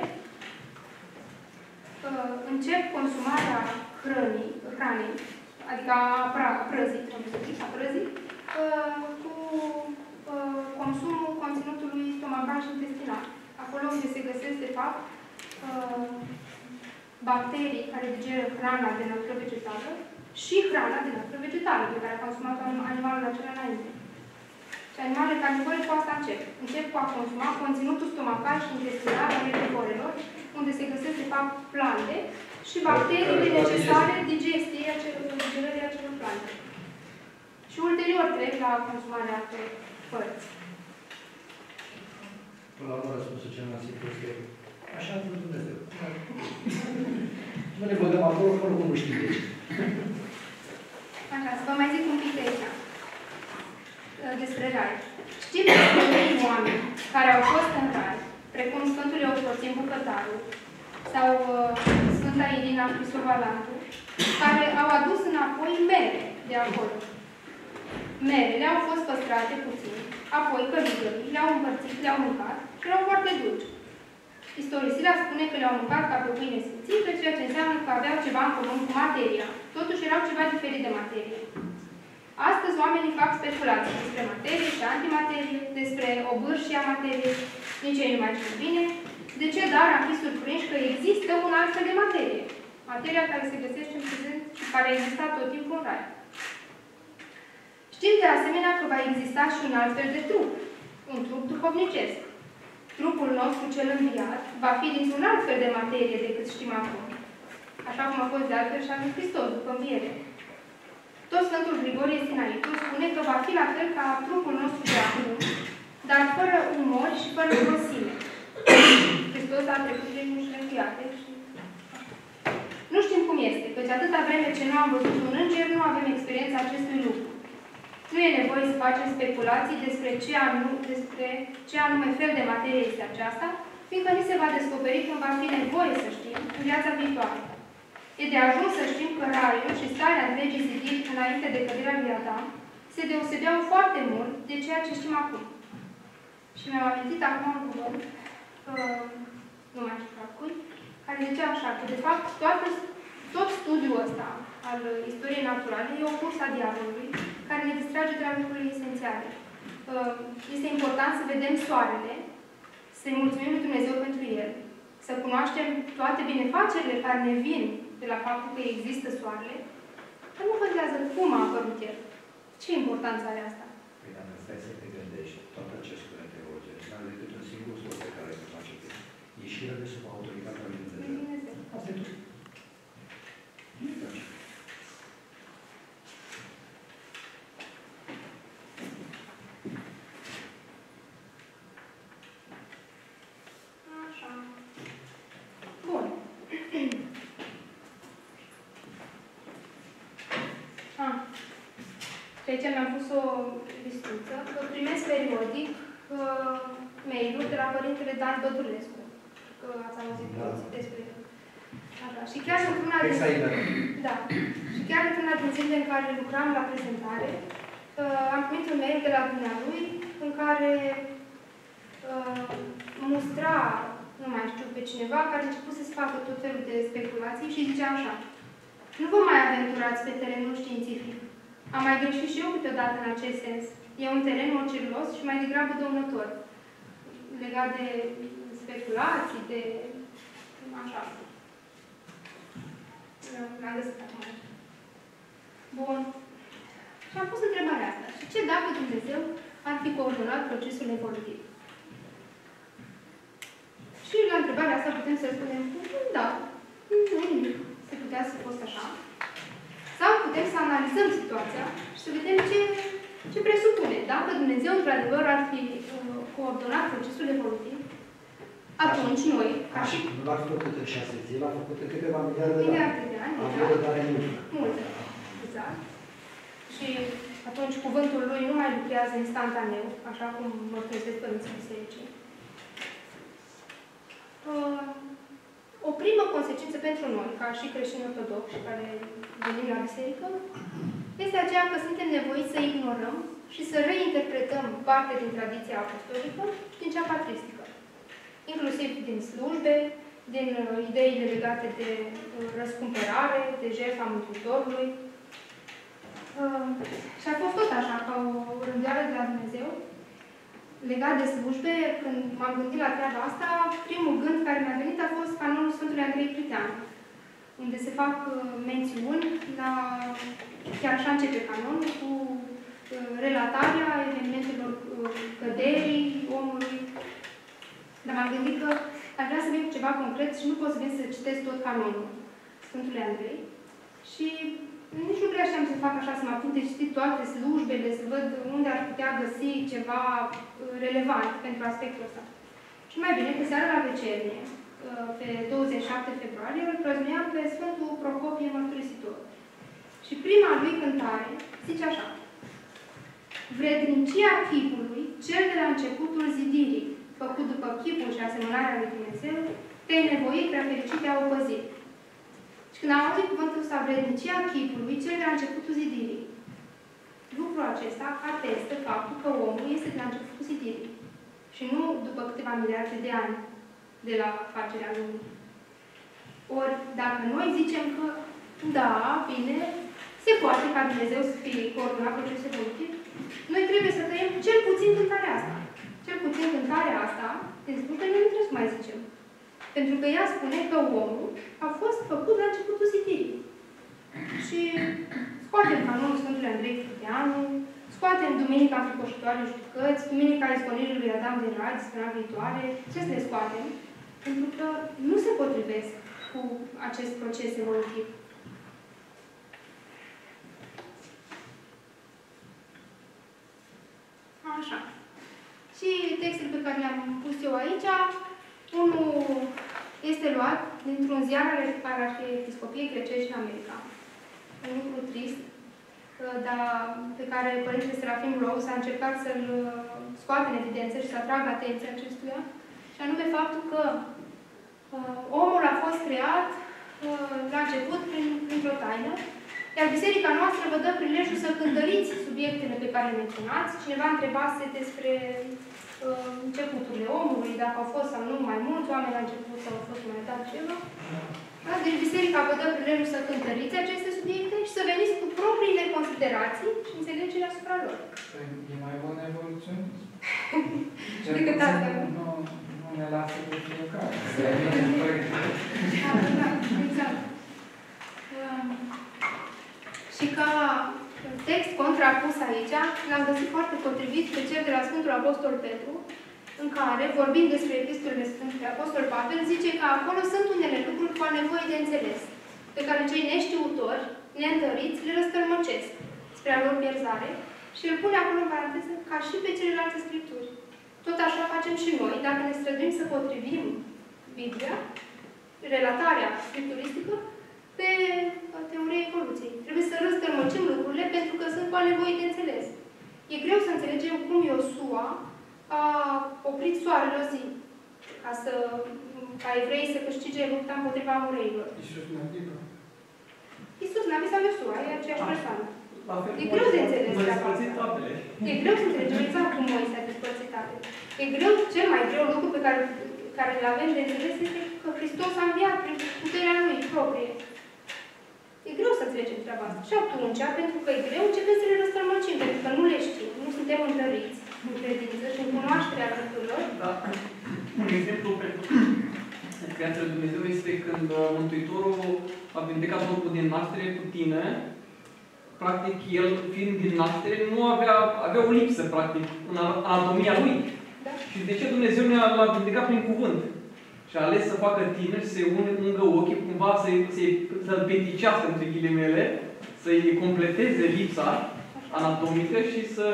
uh, încep consumarea hrănii, hranei, adică a, pra, a prăzii, a prăzii uh, cu uh, consumul conținutului stomacal și intestinal. Acolo unde se găsesc, de fapt, uh, bacterii care digeră hrana de natură vegetală și hrana de natură vegetală pe care a consumat animalul acela înainte. Și animalele carnivore cu asta încep. Încep cu a consuma conținutul stomacal și intestinal al herbivorelor, unde se găsesc, de fapt, plante și bacteriile necesare digestiei acelor, digerării acelor plante. Și ulterior trec la consumarea altor părți. Până la urmă, răspunsul cel mai simplu este așa a vrut Dumnezeu. Nu ne băgăm acolo, că oricum nu știm de ce. Așa, să vă mai zic un pic de aici. Despre rai. Știți despre unii oameni care au fost în rai, precum Sfântul Eufrosim Bucătarul sau uh, Sfânta Irina Cristovalantu, care au adus înapoi mere de acolo. Merele au fost păstrate puțin, apoi călugării le-au împărțit, le-au mâncat și erau foarte dulci. Istorisirea spune că le-au mâncat ca pe pâine simțită, ceea ce înseamnă că aveau ceva în comun cu materia. Totuși erau ceva diferit de materie. Astăzi oamenii fac speculații despre materie și antimaterie, despre obârșia materiei, nici ei nu mai știu bine. De ce, dar, am fi surprinși că există un altfel de materie. Materia care se găsește în prezent și care a existat tot timpul în rai. Știm de asemenea că va exista și un altfel de trup, un trup duhovnicesc. Trupul nostru cel înviat va fi dintr-un alt fel de materie decât știm acum. Așa cum a fost de altfel și al lui Hristos după înviere. Tot Sfântul Grigorie Sinaitul spune că va fi la fel ca trupul nostru de acum, dar fără umori și fără grosime. Hristos a trecut prin ușile înviate și... Nu știm cum este, căci atâta vreme ce nu am văzut un înger, nu avem experiența acestui lucru. Nu e nevoie să facem speculații despre ce, anu, despre ce anume fel de materie este aceasta, fiindcă ni se va descoperi când va fi nevoie să știm în viața viitoare. E de ajuns să știm că raiul și starea întregii zidiri înainte de căderea lui Adam se deosebeau foarte mult de ceea ce știm acum. Și mi-am amintit acum un cuvânt, uh, nu mai știu la cui, care zicea așa, că de fapt toată, tot studiul ăsta al istoriei naturale e o cursă a diavolului care ne distrage de la lucrurile esențiale. Este important să vedem soarele, să-i mulțumim lui Dumnezeu pentru el, să cunoaștem toate binefacerile care ne vin de la faptul că există soarele, dar nu contează cum a apărut el. Ce importanță are asta? Păi dacă stai să te gândești, toate aceste curent teologice, nu are decât un singur scop pe care îl face pe ieșirea de sub autoritatea lui Dumnezeu. Asta e tot. Așa. Bun. Ah. Și aici mi-am pus o listuță. Primesc periodic uh, mail-uri de la părintele Dan Bădulescu. Că ați auzit da. despre el. Așa. Și chiar într-una din... Da. Și chiar într-una din zilele în care lucram la prezentare, uh, am primit un mail de la dumnealui în care uh, mustra, nu mai știu, pe cineva care a început să se facă tot felul de speculații și zicea așa: nu vă mai aventurați pe terenul științific. Am mai greșit și eu câteodată în acest sens. E un teren mociros și mai degrabă dăunător. Legat de speculații, de... așa. L-am găsit acum. Bun. Și am pus întrebarea asta. Și ce dacă Dumnezeu ar fi coordonat procesul evolutiv? Și la întrebarea asta putem să spunem, da, nu nimic. Se putea să fost așa. Sau putem să analizăm situația și să vedem ce, ce presupune. Dacă Dumnezeu, într-adevăr, ar fi uh, coordonat procesul evolutiv, atunci noi... Ca și nu l-a făcut în șase zile, l-a făcut în câteva miliarde de ani. Miliarde de ani, exact. Are multă. Multă. Exact. Și atunci cuvântul lui nu mai lucrează instantaneu, așa cum mărturisesc părinții bisericii. Uh, o primă consecință pentru noi, ca și creștini ortodoxi care venim la biserică, este aceea că suntem nevoiți să ignorăm și să reinterpretăm parte din tradiția apostolică și din cea patristică. Inclusiv din slujbe, din uh, ideile legate de uh, răscumpărare, de jertfa Mântuitorului. Uh, și a fost tot așa, ca o rânduială de la Dumnezeu. Legat de slujbe, când m-am gândit la treaba asta, primul gând care mi-a venit a fost canonul Sfântului Andrei Criteanu, unde se fac uh, mențiuni la... chiar așa începe canonul, cu uh, relatarea evenimentelor uh, căderii omului. Dar m-am gândit că aș vrea să vin cu ceva concret și nu pot să vin să citesc tot canonul Sfântului Andrei. Și nici nu greșeam să fac așa, să mă apuc de citit toate slujbele, să văd unde ar putea găsi ceva relevant pentru aspectul ăsta. Și mai bine, pe seara la vecernie, pe douăzeci și șapte februarie, îl prăznuiam pe Sfântul Procopie Mărturisitor. Și prima lui cântare zice așa: vrednicia chipului, cel de la începutul zidirii, făcut după chipul și asemănarea lui Dumnezeu, te-ai nevoit prea fericit de a o păzi. Și când am auzit cuvântul ăsta, vrednicia chipului, cel de la începutul zidirii, lucrul acesta atestă faptul că omul este de la începutul zidirii și nu după câteva miliarde de ani de la facerea lumii. Ori, dacă noi zicem că, da, bine, se poate ca Dumnezeu să fie coordonat procesul evolutiv, noi trebuie să tăiem cel puțin cântarea asta. Cel puțin cântarea asta, din slujbe, noi nu trebuie să mai zicem. Pentru că ea spune că omul a fost făcut la începutul zidirii. Și scoatem canonul Sfântului Andrei Criteanu, scoatem Duminica Înfricoșătoare Judecăți, Duminica Izgonirii lui Adam din Rai, săptămâna viitoare, ce să le scoatem? Pentru că nu se potrivesc cu acest proces evolutiv. Așa. Și textul pe care l-am pus eu aici, unul este luat dintr-un ziar al Arhiepiscopiei Grecești în America. Un lucru trist, dar pe care Părintele Serafim Rose a încercat să-l scoată în evidență și să atragă atenția acestuia, și anume faptul că uh, omul a fost creat uh, la început prin, printr-o taină, iar biserica noastră vă dă prilejul să cântăriți subiectele pe care le menționați. Cineva întrebase despre uh, începuturile omului, dacă au fost sau nu mai mulți oameni la început sau au fost mai dat ceva. Da? Deci biserica vă dă prilejul să cântăriți aceste subiecte și să veniți cu propriile considerații și înțelegeri asupra lor. E mai bun evoluționism. Decât asta. Nu, nu ne lasă pe fiecare. Da, exact. Um, și ca text contrapus aici, l-am găsit foarte potrivit pe cel de la Sfântul Apostol Petru, în care, vorbind despre epistolele Sfântului Apostol Pavel, zice că acolo sunt unele lucruri cu nevoie de înțeles, pe care cei neștiutori, neîntăriți, le răstălmăcesc spre a lor pierzare și îl pune acolo în paranteză ca și pe celelalte Scripturi. Tot așa facem și noi, dacă ne străduim să potrivim Biblia, relatarea scripturistică, pe teoria evoluției. Trebuie să răstălmăcim lucrurile pentru că sunt cu nevoie de înțeles. E greu să înțelegem cum Iosua a oprit soarele o zi ca să ca evrei să câștige lupta împotriva amoreilor. Iisus Naviga. Iisus Navi sau Iosua, e aceeași persoană. La fel, E greu de înțeles Mă treaba despărțit asta. tabele. E greu să înțelegem exact cum Moise a despărțit tabele. E greu, cel mai greu lucru pe care, care îl avem de înțeles este că Hristos a înviat prin puterea Lui proprie. E greu să înțelegem treaba asta. Și atunci, pentru că e greu, începem să le răstălmăcim, pentru că nu le știm, nu suntem întăriți în credință și în cunoașterea lucrurilor. Da. Un exemplu pentru creația lui Dumnezeu este când Mântuitorul a vindecat oricul din naștere cu tine. Practic, el, fiind din naștere, nu avea, avea o lipsă, practic, în anatomia lui. Da. Și de ce Dumnezeu ne-a l-a vindecat prin cuvânt? Și a ales să facă tine și să-i ungă ochii, cumva să-i, să-i, să-l peticească, între ghilimele, să-i completeze lipsa anatomică și să,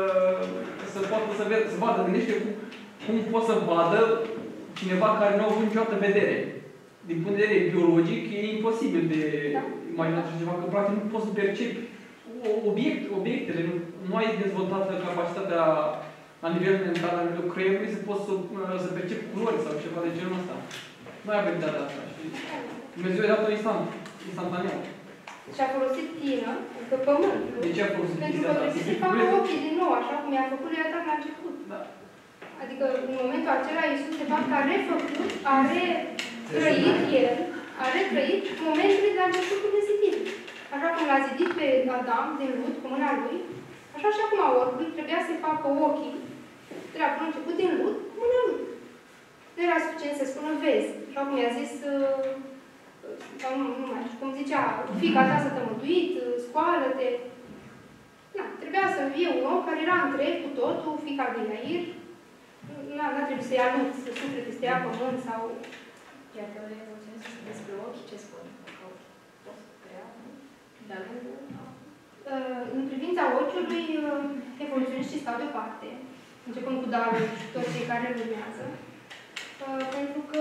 să poată să, ved, să vadă, gândește cum, cum poate să vadă cineva care nu a avut niciodată vedere. Din punct de vedere biologic, e imposibil de Da. imaginat așa ceva, că practic nu poți să percepi obiect, obiectele, nu, nu ai dezvoltată capacitatea la nivel mental, la nivelul creierului, să poți să, să percepi culori sau ceva de genul ăsta. Nu ai abilitatea asta. Și Dumnezeu i-a dat-o instant, instantaneu. Și a folosit tină, adică pământ. De ce a folosit Pentru chestia că asta? trebuie să facă ochii din nou, așa cum i-a făcut lui Adam la început. Da. Adică în momentul acela Iisus de fapt a refăcut, a retrăit el, a retrăit momentele de la începutul de zidire. Așa cum l-a zidit pe Adam din lut cu mâna lui, așa și acum oricului trebuia să-i facă ochii de la până început din lut cu mâna lui. Nu era suficient să spună vezi, așa cum i-a zis, sau nu, nu mai știu, cum zicea, fiica ta să te mântuit, scoală-te. Na, trebuia să fie un om care era întreg cu totul, fiica lui Iair. N-a trebuit să-i anunț, să sufle peste ea pământ sau... Iar teoria evoluționistă despre ochi, ce spune? Că poți crea, nu? Dar nu... În privința ochiului, evoluționiștii stau deoparte, începând cu Darwin și toți cei care îl urmează, pentru că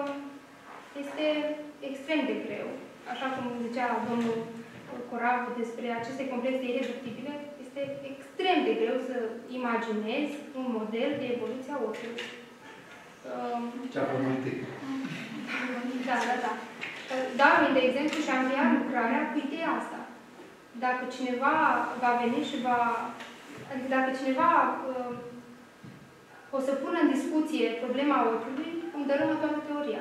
este extrem de greu. Așa cum zicea domnul Coravu despre aceste complexe ireductibile, este extrem de greu să imaginezi un model de evoluție a ochiului. Cea pământic. Da, da, da. Darwin, de exemplu, și-a încheiat lucrarea cu ideea asta. Dacă cineva va veni și va... Adică dacă cineva uh, o să pună în discuție problema ochiului, îmi dărâmă toată teoria.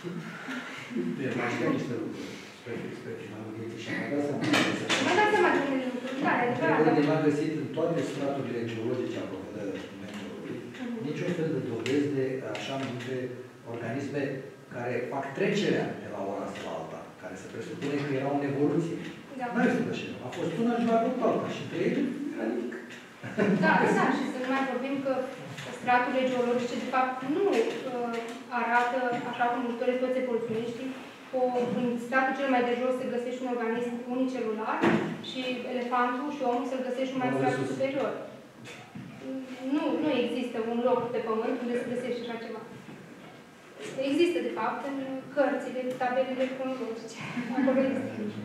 Deci, mai știu niște lucruri spre, spre finalul vieții și am dat seama. Mă dați seama de unele lucruri, da, adică... Trebuie de găsit în toate straturile geologice ale Pământului niciun fel de dovezi de așa numite organisme care fac trecerea de la ora asta la alta, care se presupune că erau în evoluție. Da. Nu este așa. A fost una și mai mult alta. Și între ele era nimic. Da, da, și să nu mai vorbim că straturile geologice, de fapt, nu uh, arată, așa cum doresc toți evoluționiștii, în stratul cel mai de jos se găsește un organism unicelular și elefantul și omul să-l găsești numai în stratul superior. Nu, nu există un loc pe pământ unde se găsește așa ceva. Există, de fapt, în cărțile, tabelele cronologice. Acolo există.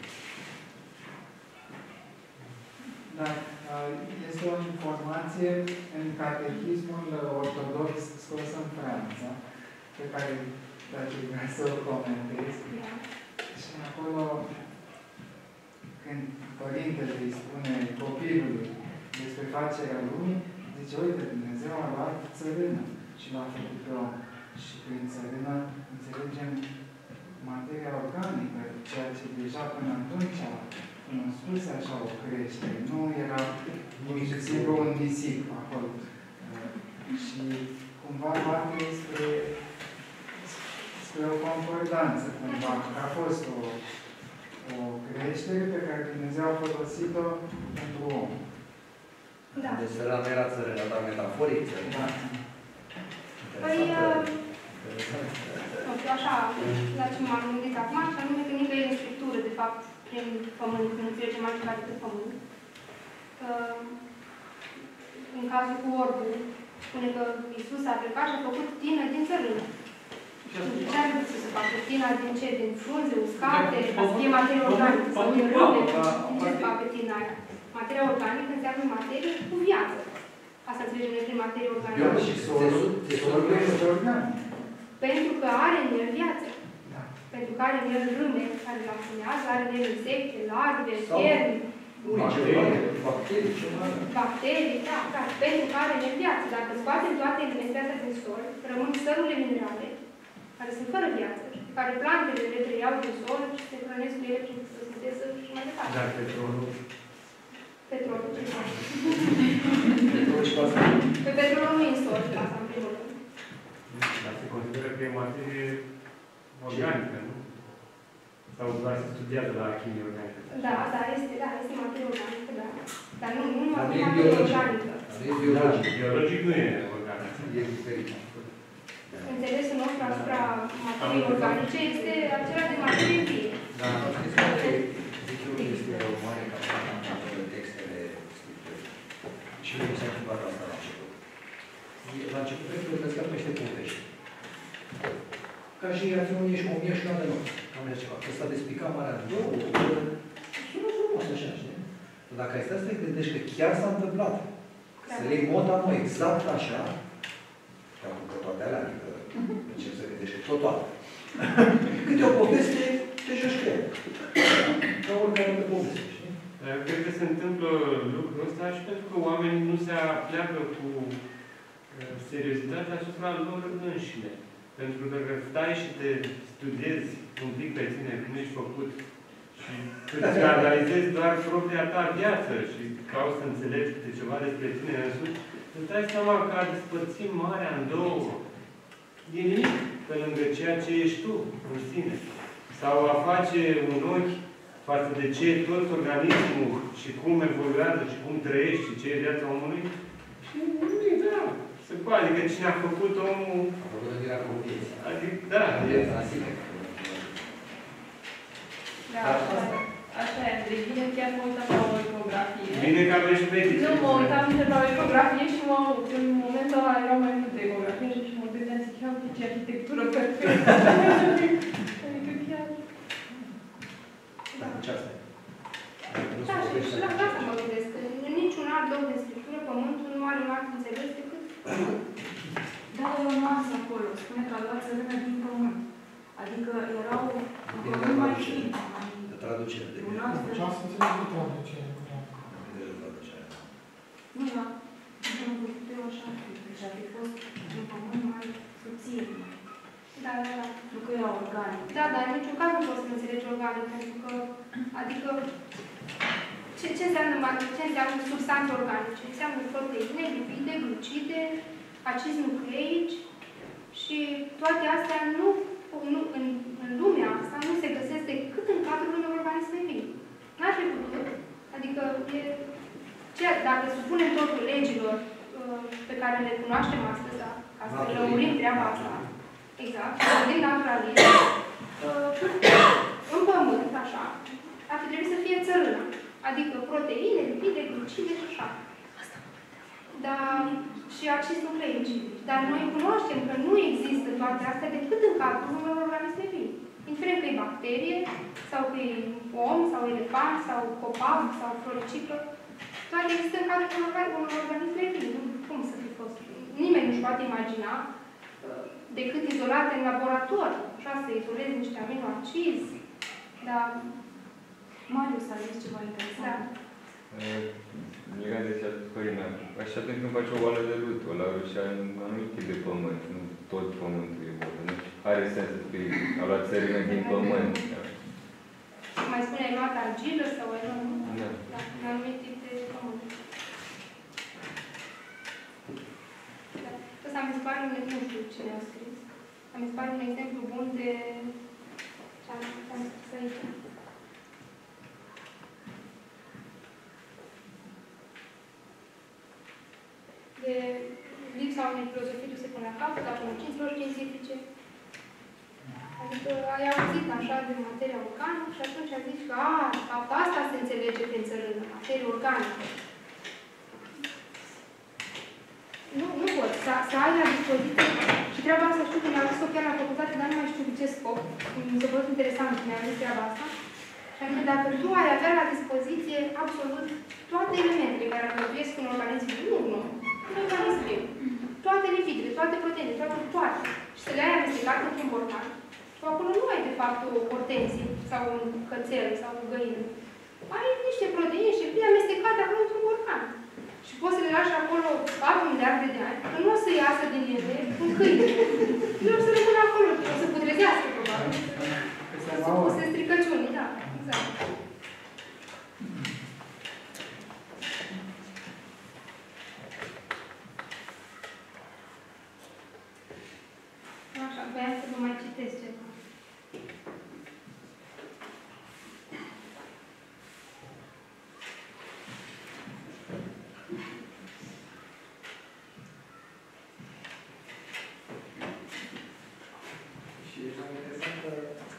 Da, este o informație în Catechismul Ortodox scos în Franța, pe care dacă vreau să o comentez. Da. Și acolo, când Părintele îi spune copilului despre facerea lumii, zice, uite, Dumnezeu a luat țărână și l-a făcut pe om. Și prin țărână înțelegem materia organică, ceea ce deja până atunci, când am spus așa o creștere, nu era pur și simplu un nisip acolo. Și cumva poate spre, spre o concordanță, cumva, că a fost o, o creștere pe care Dumnezeu a folosit-o pentru om. Da. Deci ăla nu era țărână, dar metaforic țărână. Da. Păi, uh, nu știu, așa, la ce m-am gândit acum, și anume că nicăieri în Scriptură, de fapt, prin pământ, nu înțelegem altceva decât pământ. Uh, în cazul cu orbul, spune că Iisus a plecat și a făcut tină din țărână. Și ce ar vrut să se facă? Tina din ce? Din frunze, uscate, ca să fie materie organică, sau din râme? Din ce se facă tina aia? Materia organică înseamnă materie cu viață. Asta înțelegem noi prin materie organică. Biologic, solul este organic. Pentru că are în el viață. Da. Pentru că are în el râme care îl afunează, are în el insecte, larve, cherni, bacterii, bacterii, da, da, pentru că are în el viață. Dacă scoatem toate elementele astea din sol, rămân sărurile minerale, care sunt fără viață, care plantele le preiau din sol și se hrănesc cu ele prin fotosinteză și mai departe. Dar petrolul? Petrolul, ce fac? Petrolul și pasta. Pe petrolul nu e în sol, asta în primul rând. Dar se consideră că e materie organică, nu? Sau doar se studiază la chimie organică? Da, da, este, da, este materie organică, da. Dar nu, nu Dar nu e materie biologic. organică. Nu e biologic. Biologic nu e organic. E diferit. Înțelesul nostru asupra materiei organice este acela de materie vie. Dar știți că zic eu că este o mare capacitate în textele Scripturii. Și nu mi s-a întâmplat asta la început. La început cred că eu căscat peste povești. Ca și rațiunii și omia și la de nou. Am zis ceva. Ăsta de explica Marea două, sună frumos așa, știi? Dacă ai stat să te gândești că chiar s-a întâmplat, să le iei mota nu exact așa, ca cu toate alea, adică încep să gândești tot toată. Câte o poveste, te joci cu el. Ca oricare altă poveste, știi? Dar cred că se întâmplă lucrul ăsta și pentru că oamenii nu se apleacă cu seriozitatea asupra lor înșine. Pentru că dacă stai și te studiezi un pic pe tine, cum ești făcut, și îți analizezi doar propria ta viață și cauți să înțelegi câte ceva despre tine însuți, îți dai seama că a despărțit marea în două. E nimic pe lângă ceea ce ești tu în sine. Sau a face un ochi față de ce e tot organismul și cum evoluează și cum trăiești și ce e viața omului. Și nimic, da. Se poate, adică cine a făcut omul... A făcut o ghirea copiii. Adică, da. Viața în sine. Da, așa e, deci bine chiar mă uitam la o ecografie. Bine că avem și medici. Nu, mă uitam la o ecografie și mă, în momentul ăla erau mai multe ecografie și mă gândeam, zic, ia uite ce arhitectură perfectă. Adică chiar... Da, ce asta e? Da, și, și la asta mă gândesc, că în niciun alt loc de Scriptură, Pământul nu are un alt înțeles decât Da, e o nuanță acolo. Spune că a luat țărână din pământ. Adică erau un pământ mai fin. De traducere. De Un alt Ce ați înțeles de traducere? de traducere. Nu, da. Nu am văzut eu așa. Deci ar fi fost un pământ mai subțire. Da, da, da. Nu că era organic. Da, dar în niciun caz nu poți să înțelegi organic, pentru că, adică, ce, ce, înseamnă, ce înseamnă substanțe organice? Înseamnă proteine, lipide, glucide, acizi nucleici și toate astea nu, nu în, în lumea asta nu se găsesc decât în cadrul unor organisme vii. N-ar fi putut. Adică, e, ce, dacă supunem totul legilor uh, pe care le cunoaștem astăzi, da? Ca să lămurim treaba asta, exact, din naturalism, uh, în pământ, așa, ar fi trebuit să fie țărână. Adică proteine, lipide, glucide și așa. Dar și acizi nucleici. Dar noi cunoaștem că nu există toate astea decât în cadrul unor organisme vii. Indiferent că e bacterie, sau că e om, sau elefant, sau copac, sau floricică, toate există în cadrul unor organisme vii. Cum să fi fost? Nimeni nu-și poate imagina decât izolate în laborator. Așa, să izolezi niște aminoacizi. Dar... Marius a zis ceva interesant. Da. Legat de ce a spus Corina, așa atunci când faci o oală de lut, ăla și un anumit tip de pământ, nu tot pământul e bun. are sens să spui, au luat țărână din pământ. Mai spune, ai luat argilă sau ai luat... Da. Da, un anumit tip de pământ. Da. Ăsta mi se pare un, nu știu cine a scris, dar mi se pare un exemplu bun de ce am scris aici. De lipsa unei filozofii duse până la capăt, a cunoștințelor științifice. Adică ai auzit așa de materia organică și atunci ai zis că, a, de fapt, asta se înțelege prin țărână, materie organică. Nu, nu pot. Să, să ai la dispoziție, și treaba asta știu că mi-a zis-o chiar la facultate, dar nu mai știu cu ce scop. Mi s-a părut interesant că mi-a zis treaba asta. Și anume, dacă tu ai avea la dispoziție absolut toate elementele care alcătuiesc un organism viu, nu, nu, un organism viu, toate lipidele, toate proteinele, toate, toate, și să le ai amestecat într-un borcan, tu acolo nu ai, de fapt, o hortensie sau un cățel sau o găină. Ai niște proteine și bine amestecate acolo într-un borcan. Și poți să le lași acolo patru miliarde de ani, că nu o să iasă din ele un câine. Nu o să rămână acolo, o să putrezească, probabil. O să se stricăciuni, da, exact. Așa, voiam să vă mai citesc ceva. Și e mai interesant că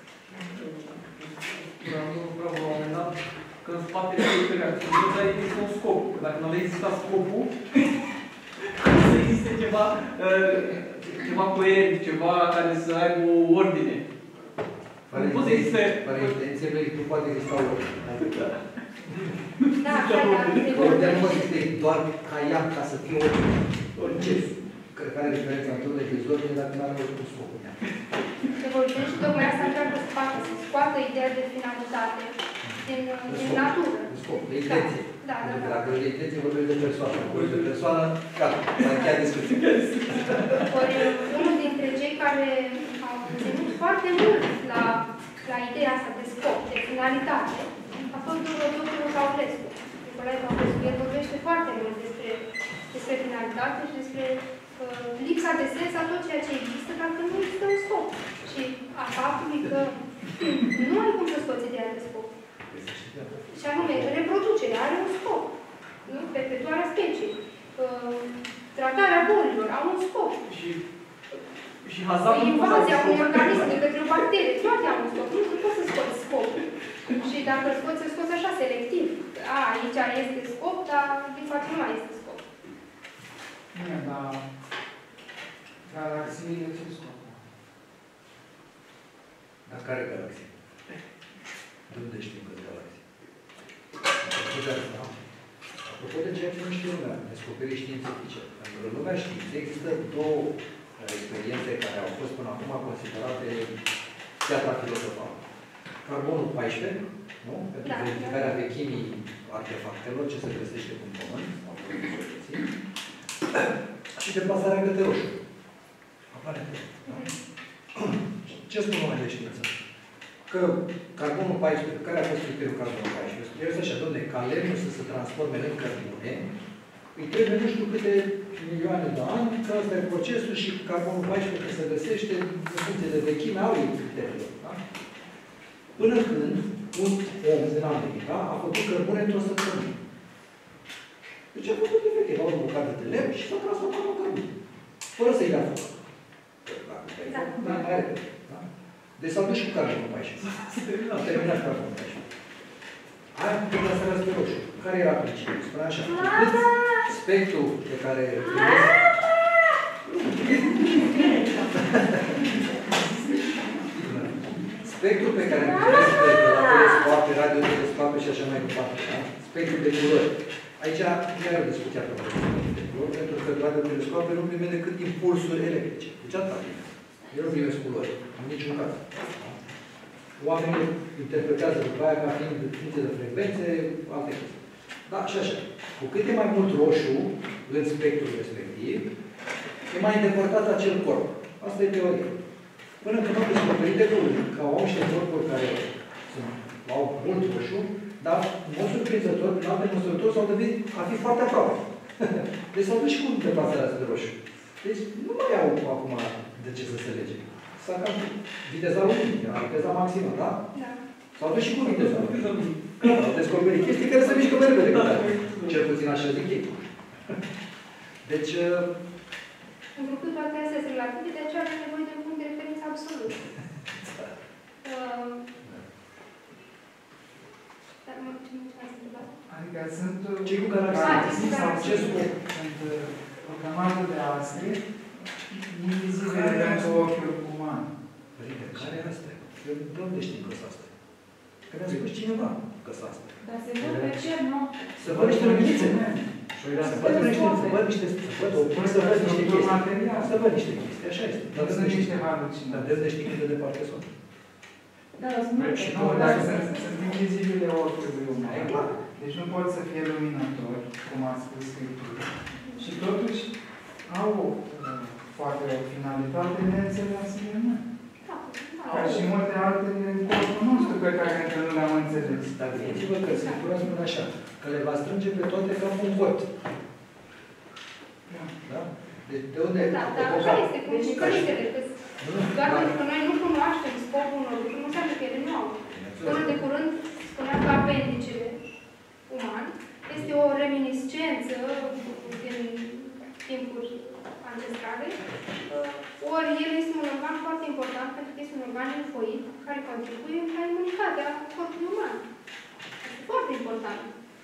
am lucrat la un moment dat că în spatele fiecărei activități există un scop. Dacă nu ar exista scopul, să existe ceva, ceva coerent, ceva care să aibă o ordine. Nu poate existe... Fără intenție, nu poate exista ordine. Da, așa, da. Ordine nu este doar ca ea, ca să fie orice. Cred că are diferența între ordine și dezordine, dacă nu are un scop. Evoluțiune și tocmai asta încearcă să facă, să scoată ideea de finalitate din, din natură. De scop, de intenție. Da, da, da. Dacă de intenție vorbim de persoană. Vorbim de persoană, gata, mai chiar discuție. Ori unul dintre cei care au ținut foarte mult la, la ideea asta de scop, de finalitate, a fost doctorul Pavlescu. Nicolae Pavlescu, el vorbește foarte mult despre, despre finalitate și despre uh, lipsa de sens a tot ceea ce există dacă nu există un scop. Și a faptului că nu ai cum să scoți ideea de scop. Și anume, reproducerea are un scop. Nu? Perpetuarea speciei. Uh, tratarea bolilor au un scop. Și, și hazardul... Invazia unui organism de către o bacterie, toate au un scop. Nu, nu poți să scoți scopul. Și dacă îl scoți, îl scoți așa, selectiv. A, aici este scop, dar din fapt nu mai este scop. Bine, dar galaxiile ce scop? Dar care galaxie? De unde știm că galaxie? Apropo de ceea ce nu știu lumea, descoperiri științifice. Pentru că lumea științei există două experiențe care au fost până acum considerate piatra filozofală. Carbonul paisprezece, nu? Pentru Da, verificarea da. vechimii artefactelor, ce se găsește pe pământ, sau pe pământ, și deplasarea către roșu. Aparent. Da? Ce spun oamenii de știință? Că carbonul paisprezece, care a fost criteriul carbonul paisprezece? El așa, dom'le, ca lemnul să se transforme în cărbune, îi trebuie nu știu câte milioane de ani, că ăsta e procesul și carbonul paisprezece că se găsește în funcție de vechime, au ei criteriul. Da? Până când un om din America a făcut cărbune într-o săptămână. Deci a făcut efectiv, a luat o bucată de lemn și s-a transformat în cărbune. Fără să-i dea foc. Da, mai are. Da? Deci s-au dus și cu carbonul paisprezece. Am terminat carbonul paisprezece. Aia cu deplasarea spre roșu. Care era principiul? Spune așa. Cât spectrul pe care spectrul pe care îl privesc de la telescoape, radiotelescoape și așa mai departe, da? Spectrul de culori. Aici nu era discuția pe culori, pentru că radiotelescoape nu primesc decât impulsuri electrice. Deci atât. Eu nu primesc culori, în niciun caz. Da? Oamenii interpretează după aia ca fiind funcție de frecvențe, alte chestii. Da, și așa. Cu cât e mai mult roșu în spectrul respectiv, e mai îndepărtat acel corp. Asta e teoria. Până când au descoperit de curând că au niște corpuri care sunt, au mult roșu, dar, în mod surprinzător, prin alte măsurători s-au dovedit a fi foarte aproape. Deci s-au dus și cu deplasarea asta de roșu. Deci nu mai au acum de ce să se lege. S-a cam viteza lumii, viteza maximă, da? Da. S-au dus și cu viteza lumii. Au descoperit chestii care se mișcă mai repede decât alea. Cel puțin așa zic ei. Deci, întrucât toate astea sunt relative, de aceea avem nevoie de un punct de referință absolut. Uh, dar mă, ce nu ați întrebat? Adică sunt cei cu galaxii sau ce scop? Sunt o grămadă de astre invizibile pentru ochiul uman. Părinte, care e astea? De unde știm că sunt astea? Că mi-a spus cineva că sunt astea. Dar se văd pe cer noapte. Să văd niște luminițe. Să văd niște, să văd niște, să văd, să văd niște chestii. Să văd niște chestii, așa este. Dar sunt niște halucinații. Dar de unde știi cât de departe sunt? Da, sunt multe. Și nu, dacă sunt, sunt invizibile ochiului uman. E clar. Deci nu pot să fie luminători, cum a spus Scriptura. Și totuși au uh, foarte o finalitate neînțeleasă de noi. Ca și multe alte în cosmul nostru pe care încă nu le-am înțeles. Dar gândiți-vă că Scriptura spune așa, că le va strânge pe toate ca un vot. Da? Deci de unde? Da, dar așa este, cum și cărintele, că doar pentru că noi nu cunoaștem scopul unor lucruri, nu înseamnă că ele nu au. Până de curând spuneam că apendicele uman este o reminiscență din timpuri ancestrale, ori el este un organ foarte important pentru că este un organ linfoid care contribuie la imunitatea corpului uman. Este foarte important.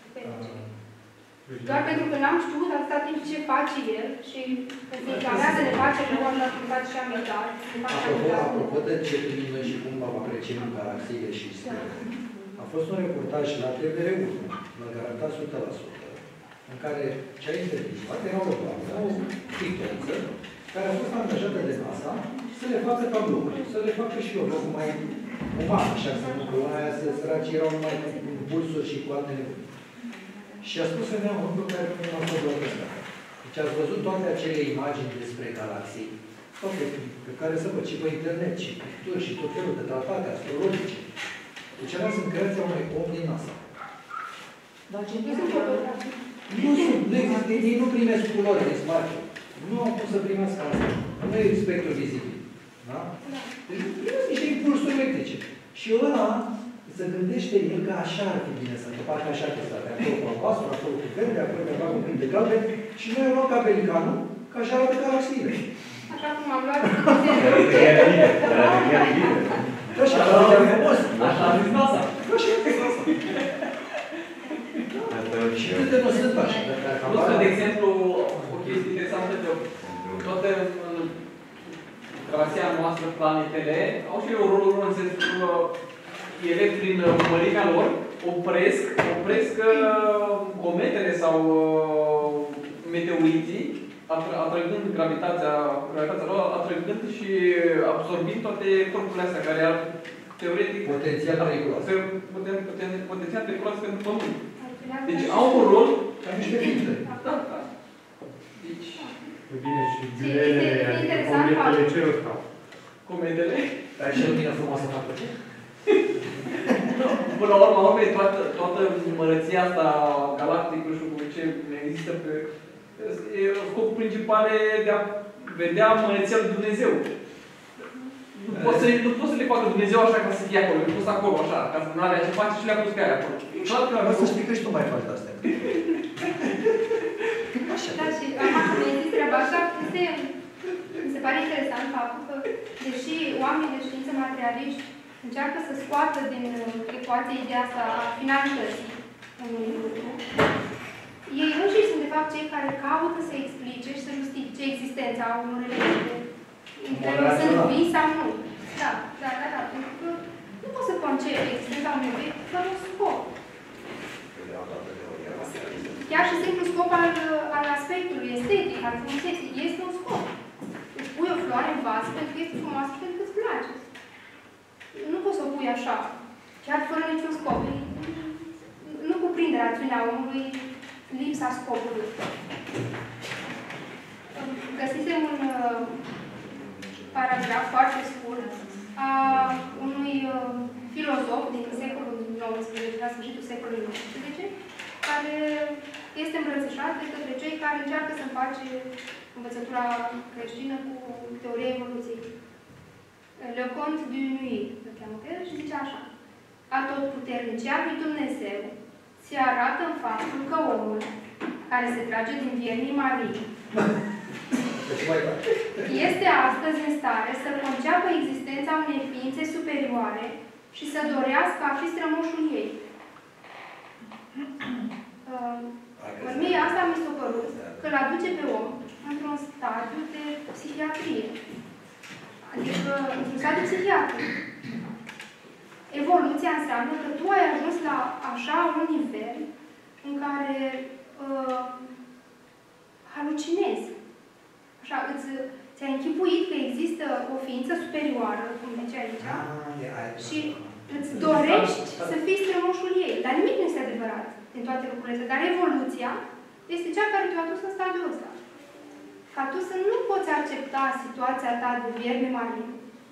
Doar pentru că n-am știut atâta timp ce face el și se inflamează, ne face rău, așa cum face și amital. Apropo, apropo de ce primim noi și cum apreciem galaxiile și stelele, a fost un reportaj la T V R unu, l-a garantat o sută la sută, în care cea intervievat era o doamnă, o pictoriță, care a fost angajată de NASA să le facă tablouri, să le facă și eu, loc mai uman, așa, să nu că aia să săracii erau numai cu pulsuri și cu alte nebuni. Și a spus să-mi iau un lucru care nu m-a fost doar ăsta. Deci ați văzut toate acele imagini despre galaxii, toate pe care să văd și pe internet, și picturi, și tot felul de tratate astrologice. Deci alea sunt creația unui om din NASA. Dar ce Nu sunt fotografii. Nu sunt, nu există, ei nu primesc culori din smartphone. Nu au cum să primească asta. Nu e spectrul vizibil. Da? Deci primesc niște impulsuri electrice. Și ăla se gândește el că așa ar fi bine să întâmple, parcă așa ar fi stat. Acolo cu albastru, acolo cu verde, acolo pe un pic de galben. Și noi am luat ca pelicanul, că așa arată galaxiile. Așa cum am luat Era bine, era bine. Da, și arată frumos. Așa a zis NASA. Da, și arată frumos. Și câte nu sunt așa. Plus că, de exemplu, o chestie interesantă, că toate în galaxia noastră, planetele, au și eu rolul în sensul că ele, prin mărimea lor, opresc, opresc cometele sau meteoriții, atrăgând gravitația, gravitația lor, atrăgând și absorbind toate corpurile astea, care ar, teoretic, potențial periculos. Potențial periculos pentru Pământ. Deci au un rol ca niște filtre. Da, da. Deci... Bine, și grilele, cometele ce răstau? Cometele? Dar și lumină frumoasă fac ce? Până la urmă, urmei, toată, toată mărăția asta galactică și cu ce există pe... Scopul principal e de a vedea mărăția lui Dumnezeu. Nu poți să, nu poți să le facă Dumnezeu așa ca să fie acolo, e pus acolo așa, ca să nu avea ce face și le-a pus pe aia acolo. Vreau să știi că și tu mai faci astea. Da, și acum când mi-ai zis treaba asta, este, mi se pare interesant faptul că, deși oamenii de știință materialiști încearcă să scoată din ecuație ideea asta a finalității unui lucru, ei înșiși sunt de fapt cei care caută să explice și să justifice existența unor elemente. Sunt vii sau nu. Da, da, da, da. Pentru că nu poți să concepi existența unui obiect fără un scop. Chiar și simplu scop al, al aspectului estetic, al frumuseții, este un scop. Îți pui o floare în vas pentru că este frumoasă, pentru că îți place. Nu poți să o pui așa, chiar fără niciun scop. Nu cuprinde rațiunea omului lipsa scopului. Găsisem un, paragraf foarte scurt a unui uh, filozof din secolul nouăsprezece, la sfârșitul secolului nouăsprezece, care este îmbrățișat de către cei care încearcă să face învățătura creștină cu teoria evoluției. Le Conte du Nuit, îl cheamă pe el, și zice așa: Atotputernicea lui Dumnezeu se arată în faptul că omul, care se trage din viermii marii, este astăzi în stare să conceapă existența unei ființe superioare și să dorească a fi strămoșul ei. Uh, mie asta mi s-a părut că îl aduce pe om într-un stadiu de psihiatrie. Adică într-un stadiu psihiatric. Evoluția înseamnă că tu ai ajuns la așa un nivel în care uh, halucinezi. Așa, îți, ți-ai închipuit că există o ființă superioară, cum zice aici, și îți dorești să fii strămoșul ei. Dar nimic nu este adevărat din toate lucrurile astea. Dar evoluția este cea care te-a dus în stadiul ăsta. Ca tu să nu poți accepta situația ta de vierme marin.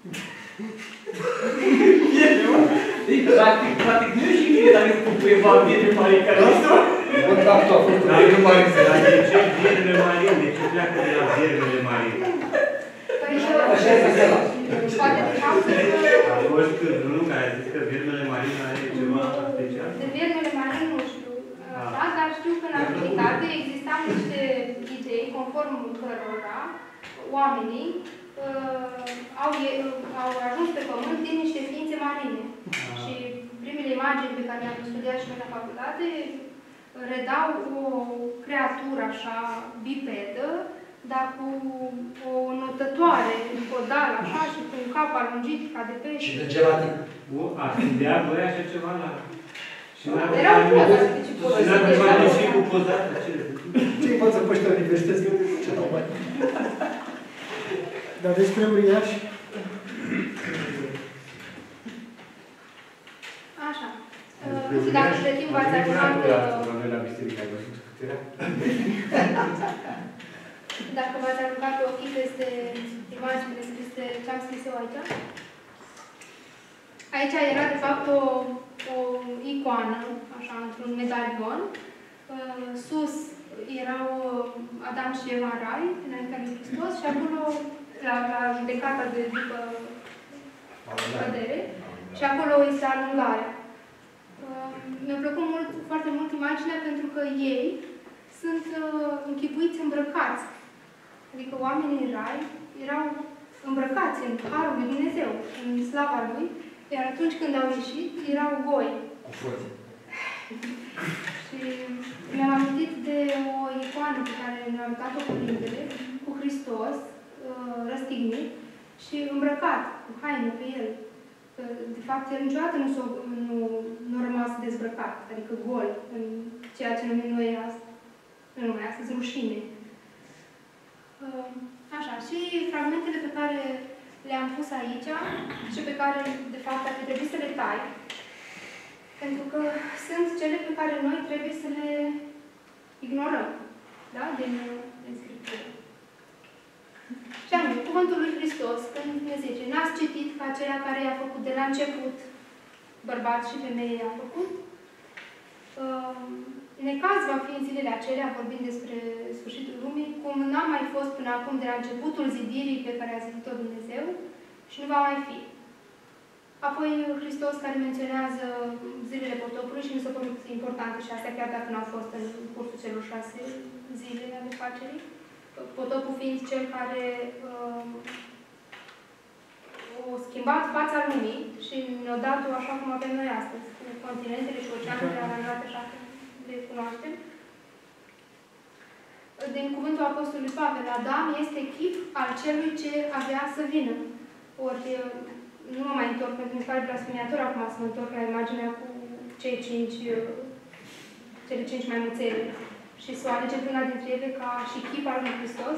Practic, practic, nu e și bine dacă spun cuiva vierme marin care este. Dar nu mai înțeleg. Dar de ce viermele marin? De ce pleacă de la viermele marin? Așa este. Poate de cauza că... A fost unul care a zis că viermele marin are ceva special? De viermele marin nu știu. Da, dar știu că în antichitate existau niște idei conform cărora oamenii uh, au, au ajuns pe pământ din niște ființe marine. Aha. Și primele imagini pe care le-am studiat și noi la facultate redau o creatură așa bipedă, dar cu o notătoare, cu podal așa și cu un cap alungit ca de pește. Și de gelatin. A studiat voi așa ceva la... Erau pozate, deci pozate. Și n-a mai și cu pozate. Ce învață pe ăștia universități? Că ce nu mai... Dar despre uriaș? Așa. Nu știu dacă între timp v-ați aruncat... Dacă v-ați aruncat ochii peste imaginile scrise, ce am scris eu aici. Aici era, de fapt, o, o icoană, așa, într-un medalion. Sus erau Adam și Eva în rai, înaintea lui Hristos, și acolo, la, la judecata de după cădere, și acolo este alungarea. Mi-a plăcut mult, foarte mult imaginea pentru că ei sunt uh, închipuiți îmbrăcați. Adică oamenii în rai erau îmbrăcați în harul lui Dumnezeu, în slava lui, iar atunci când au ieșit, erau goi. Și mi-am amintit de o icoană pe care ne-a arătat-o Părintele, cu Hristos, uh, răstignit și îmbrăcat, cu haine pe el. De fapt, el niciodată nu, s-o, nu, nu a rămas dezbrăcat, adică gol, în ceea ce numim noi astăzi, nu numai astăzi, rușine. Așa, și fragmentele pe care le-am pus aici și pe care, de fapt, ar fi trebuit să le tai, pentru că sunt cele pe care noi trebuie să le ignorăm, da? Din, din Scriptură. Și anume, cuvântul lui Hristos, când ne zice, n-ați citit că aceea care i-a făcut de la început, bărbați și femeie i-a făcut, uh, necaz va fi în zilele acelea, vorbind despre sfârșitul lumii, cum n-a mai fost până acum de la începutul zidirii pe care a zidit-o Dumnezeu și nu va mai fi. Apoi Hristos care menționează zilele potopului și mi s-a părut importante și astea, chiar dacă nu au fost în cursul celor șase zile ale facerii. Potopul fiind cel care uh, a schimbat fața lumii și ne-a dat-o așa cum avem noi astăzi, cu continentele și oceanele aranjate așa cum le cunoaștem. Din cuvântul Apostolului Pavel, Adam este chip al celui ce avea să vină. Ori nu mă mai întorc, pentru că mi se pare blasfemiator acum să mă întorc la imaginea cu cei cinci, cele cinci maimuțele și să o alege una dintre ele ca și chip al lui Hristos.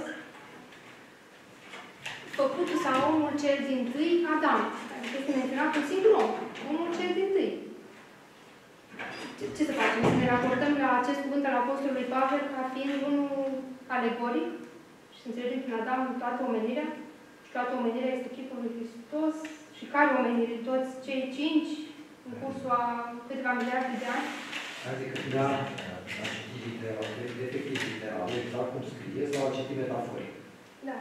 Făcutul sau omul cel dintâi, Adam. Adică este menționat un singur om, omul cel dintâi. Ce, ce să facem? Să ne raportăm la acest cuvânt al Apostolului Pavel ca fiind unul alegoric și să înțelegem prin Adam toată omenirea? toată omenirea este chipul lui Hristos și care omenire, toți cei cinci, în cursul a câteva miliarde de ani. Adică, Da. a citit literal, efectiv literal, exact cum scrie, sau a citit metaforic. Da.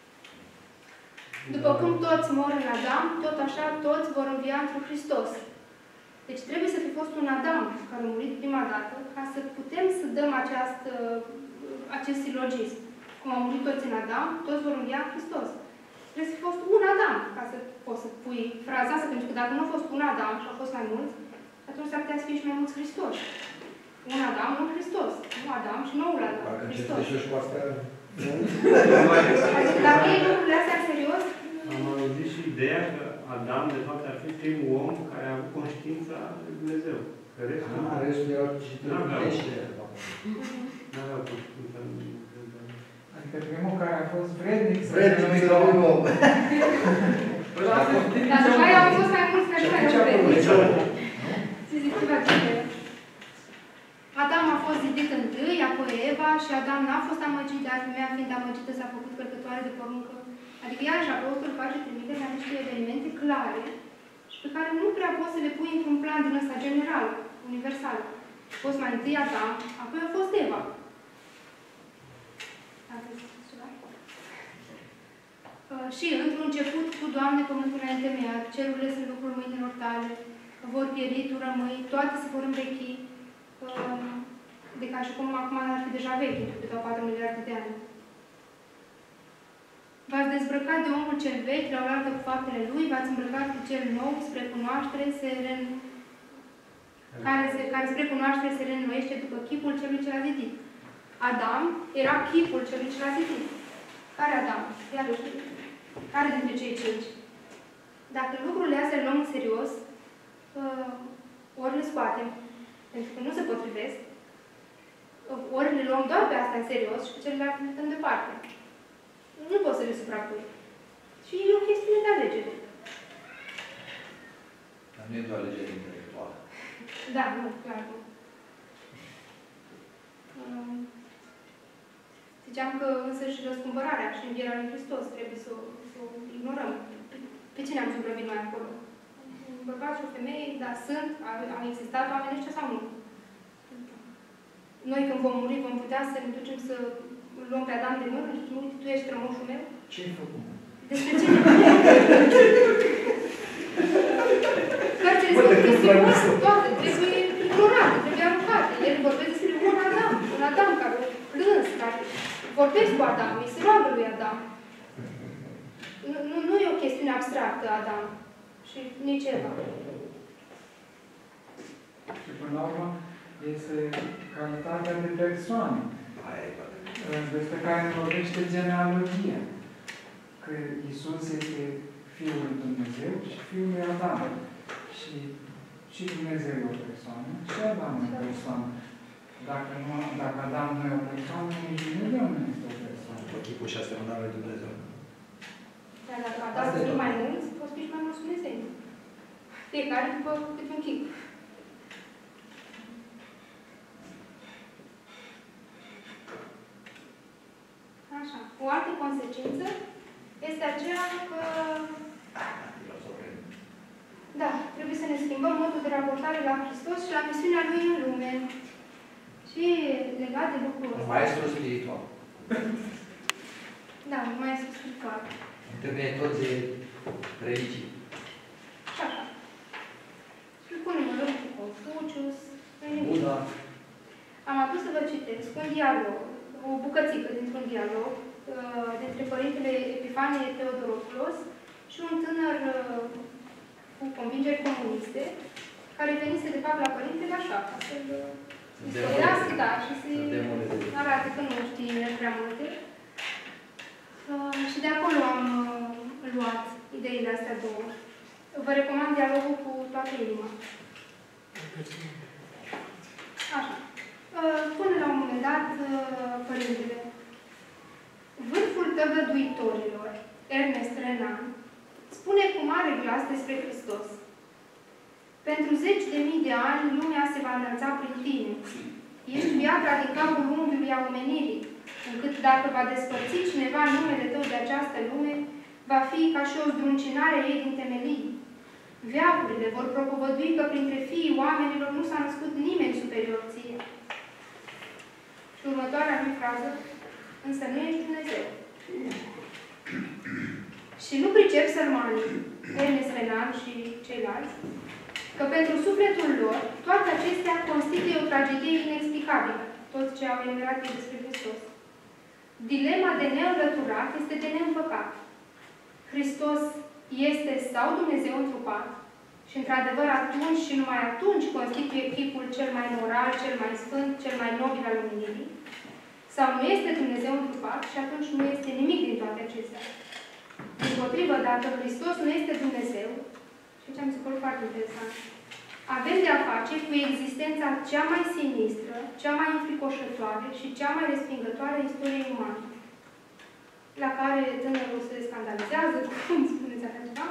După cum toți mor în Adam, tot așa toți vor învia într-un Hristos. Deci trebuie să fi fost un Adam care a murit prima dată, ca să putem să dăm această, acest silogism. Cum au murit toți în Adam, toți vor învia în Hristos. Trebuie să fi fost un Adam, ca să poți să pui fraza asta, pentru că dacă nu a fost un Adam și au fost mai mulți, atunci s-ar putea să fie și mai mulți Hristos. Un Adam, un Hristos. Nu Adam și noul Adam. Dacă Hristos. începește și cu asta, Adică dacă iei lucrurile astea în serios, Am auzit și ideea că Adam, de fapt, ar fi primul om care a avut conștiința lui Dumnezeu. Că restul ah, restul erau citește. nu aveau conștiința lui Dumnezeu. Adică primul care a fost vrednic să Vrednic să avem om. Păi la asta e dar după aia au fost mai mulți care nu mai au vrednici. Nu? Să zic ceva cine. Adam a fost zidit întâi, apoi Eva și Adam n-a fost amăgit, dar femeia fiind amăgită s-a făcut călcătoare de poruncă. Adică iarăși apostolul face trimitere la niște evenimente clare și pe care nu prea poți să le pui într-un plan din ăsta general, universal. A fost mai întâi Adam, apoi a fost Eva. Ați zis ceva? Uh, și într-un început cu Doamne pământul a întemeiat, cerurile sunt lucrul mâinilor tale, vor pieri, tu rămâi, toate se vor învechi, uh, de ca și cum acum ar fi deja vechi, de câteva patru miliarde de ani. V-ați dezbrăcat de omul cel vechi, la oaltă cu faptele lui, v-ați îmbrăcat cu cel nou, spre cunoaștere, se ren... care, se, care spre cunoaștere se reînnoiește după chipul celui ce l-a zidit. Adam era chipul celui ce l-a zidit. Care Adam? Iarăși, care dintre cei cinci? Dacă lucrurile astea le luăm în serios, uh, ori le scoatem, pentru că nu se potrivesc, uh, ori le luăm doar pe astea în serios și pe celelalte le dăm departe. Nu poți să le suprapui. Și e o chestiune de alegere. Dar nu e doar alegere intelectuală. Da, nu, clar nu. Um, ziceam că însă și răscumpărarea și învierea lui Hristos trebuie să, să o ignorăm. Pe cine am zugrăvit noi acolo? Un bărbat și o femeie, dar sunt, au existat oameni ăștia sau nu? Noi când vom muri vom putea să ne ducem să luăm pe Adam de mână și nu, tu ești rămoșul meu? Ce ai făcut? Despre ce ne vorbim? Cărțile Sfântului toate trebuie ignorate, trebuie aruncate. El vorbesc despre un Adam, un Adam care a plâns, care vorbesc cu Adam, îi se roagă lui Adam. Nu, nu, nu e o chestiune abstractă, Adam. Și nici Eva. Și până la urmă este calitatea de persoane. Aia e toată. Despre care ne vorbește genealogia. Că Iisus este Fiul lui Dumnezeu și Fiul lui Adam. Și, și Dumnezeu e o persoană, și Adam e o persoană. Dacă, nu, dacă Adam nu e o persoană, nici Dumnezeu nu este o persoană. După chipul și asemănarea lui Dumnezeu. Dar dacă Adam sunt mai mulți, poți fi și mai mulți Dumnezeu. Fiecare după câte un chip. Așa. O altă consecință este aceea că da, trebuie să ne schimbăm modul de raportare la Hristos și la misiunea Lui în lume. Și legat de lucrul ăsta. Maestru spiritual. Da, maestru spiritual. Întemeiie toți de religii. Și așa. Și îl punem în loc cu Confucius. Buddha. Am adus să vă citesc un dialog, o bucățică dintr-un dialog uh, dintre părintele Epifanie Teodoropoulos și un tânăr uh, cu convingeri comuniste, care venise de fapt la părintele așa, ca să-l sfăiască, da, și să-i arate că nu știe prea multe. Uh, și de acolo am uh, luat ideile astea două. Vă recomand dialogul cu toată inima. Așa. Până la un moment dat, părintele, vârful tăgăduitorilor, Ernest Renan, spune cu mare glas despre Hristos. Pentru zeci de mii de ani, lumea se va înălța prin tine. Ești viața din capul unghiului a omenirii, încât dacă va despărți cineva numele tău de această lume, Va fi ca și o zdruncinare a ei din temelii. Veacurile vor propovădui că printre fiii oamenilor nu s-a născut nimeni superior ție. Și următoarea lui frază, însă nu ești Dumnezeu. Și nu pricep sărmanii, Ernest Renan și ceilalți, că pentru sufletul lor, toate acestea constituie o tragedie inexplicabilă, tot ce au enumerat ei despre Hristos. Dilema de neînlăturat este de neîmpăcat. Hristos este sau Dumnezeu întrupat și, într-adevăr, atunci și numai atunci constituie chipul cel mai moral, cel mai sfânt, cel mai nobil al luminirii, sau nu este Dumnezeu întrupat și atunci nu este nimic din toate acestea. Împotrivă, dacă Hristos nu este Dumnezeu, și ce am zis foarte interesant, avem de-a face cu existența cea mai sinistră, cea mai înfricoșătoare și cea mai respingătoare a istoriei umane, la care tânărul se scandalizează, cum spuneți așa ceva,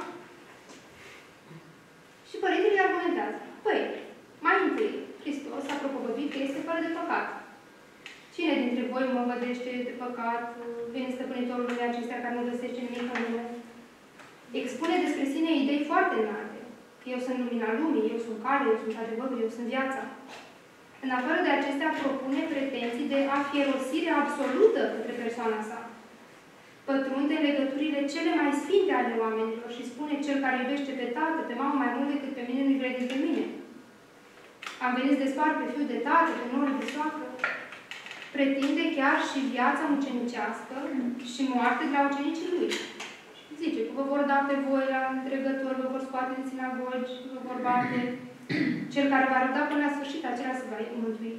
și părintele argumentează. Păi, mai întâi, Hristos a propovăduit că este fără de păcat. Cine dintre voi mă vădește de păcat, vine stăpânitorul lumii acestea care nu găsește nimic în lume? Expune despre sine idei foarte înalte. Eu sunt lumina lumii, eu sunt cale, eu sunt adevărul, eu sunt viața. În afară de acestea, propune pretenții de afierosire absolută către persoana sa. Pătrunde legăturile cele mai sfinte ale oamenilor și spune, cel care iubește pe tată, pe mamă mai mult decât pe mine, nu-i vrednic de mine. Am venit să despart pe fiul de tată, pe norul de soacră. Pretinde chiar și viața mucenicească și moarte de la ucenicii lui. Zice că vă vor da pe voi la întregători, vă vor scoate din sinagogi, vă vor bate. Cel care va răbda până la sfârșit, acela se va mântui.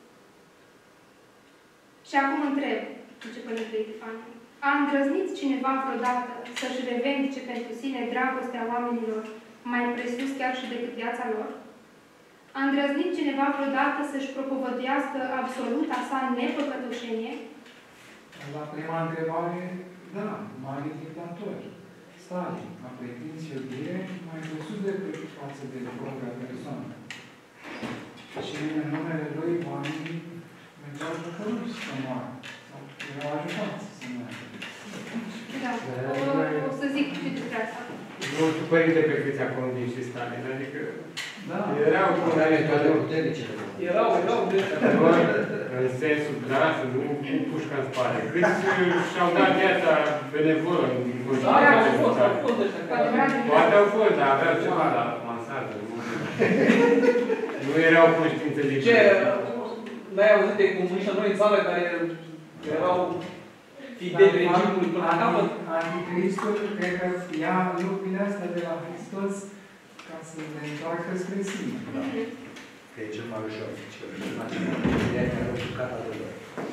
Și acum întreb, zice Părintele Epifanie, a îndrăznit cineva vreodată să-și revendice pentru sine dragostea oamenilor mai presus chiar și decât viața lor? A îndrăznit cineva vreodată să-și propovăduiască absoluta sa nepăcătoșenie? La prima întrebare, da, mari dictatori. Stalin a pretins iubire mai presus decât față de propria persoană. Și în numele lui oamenii mergeau jucăruși să moară. Sau erau ajutați să moară. Da, o, o să zic ce despre asta. Nu știu, părinte, pe câți a convins și Stalin, adică Da. erau toate puternicele. Erau, erau. în sensul gras, nu cu pușca în spate. Câți și-au dat viața benevolă în Da, au fost, au fost ăștia. Poate au fost, dar aveau ceva la mansardă. Nu erau conștiințe de Ce, n-ai auzit de comuniști noi în țară care erau fideli regimului până la capăt? Anticristul, cred că ia lucrurile astea de la Hristos ca să le întoarcă spre sine. Că e cel mai ușor. Ideea care au jucat adevăr.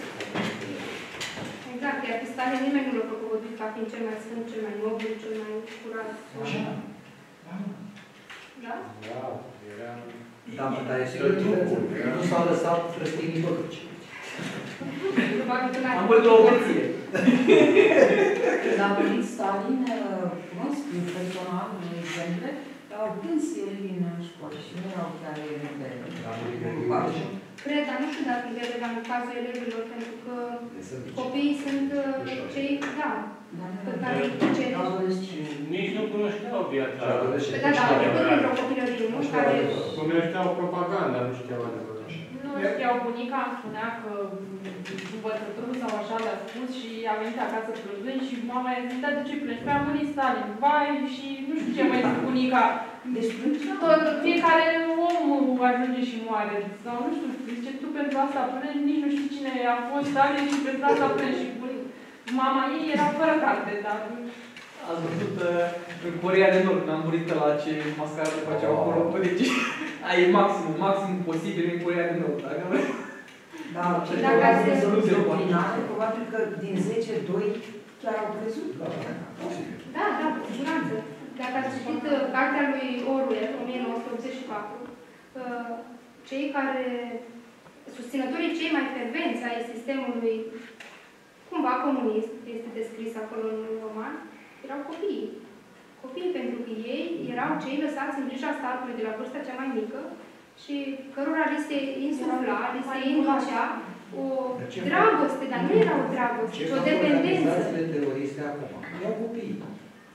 Exact, iar pe Stalin nimeni nu l-a propovăduit ca fiind cel mai sfânt, cel mai nobil, cel mai curat. Da. Da? Da, era... Da, mă, dar e sigur că nu s-au lăsat frăstinii păcăci. Probabil că n-ai... Am văzut o obiție. Când a venit Stalin, cunosc personal, în exemple, au plâns elevii în școală și nu erau chiar elevi. Cred, dar nu știu dacă e relevant în cazul elevilor, pentru că copiii sunt cei, da, pe care îi duce. Nici nu cunoșteau viața. Păi da, dar au trecut într-o copilărie, nu? Care... Cunoșteau propaganda, nu știau adevărul. Nu știau, bunica îmi spunea că învățătorul sau așa le-a spus și a venit acasă plângând și mama i-a zis, da, de ce plângi? Păi a murit Stalin, vai, și nu știu ce mai zic bunica. Deci plângea? Tot, fiecare om ajunge și moare. Sau nu știu, zice, tu pentru asta plângi, nici nu știi cine a fost Stalin și pentru asta plângi. Și mama ei era fără carte, dar... Ați văzut uh, în Coreea de Nord, n-am murit la ce mascară le făceau acolo. Deci, ai maximum, maximum posibil în Coreea de Nord. Dacă Da, cei care au rezoluție finale, probabil că din zece, doi chiar au crezut. Da, da, cu siguranță. Dacă ați citit uh, cartea lui Orwell, o mie nouă sute optzeci și patru, uh, cei care, susținătorii cei mai fervenți ai sistemului cumva comunist, este descris acolo în roman, erau copiii. Copiii pentru că ei erau cei lăsați în grija statului de la vârsta cea mai mică și cărora li se insufla, li se inducea o dragoste, dar nu era o dragoste, ci o dependență. Organizațiile teroriste acum, iau copiii.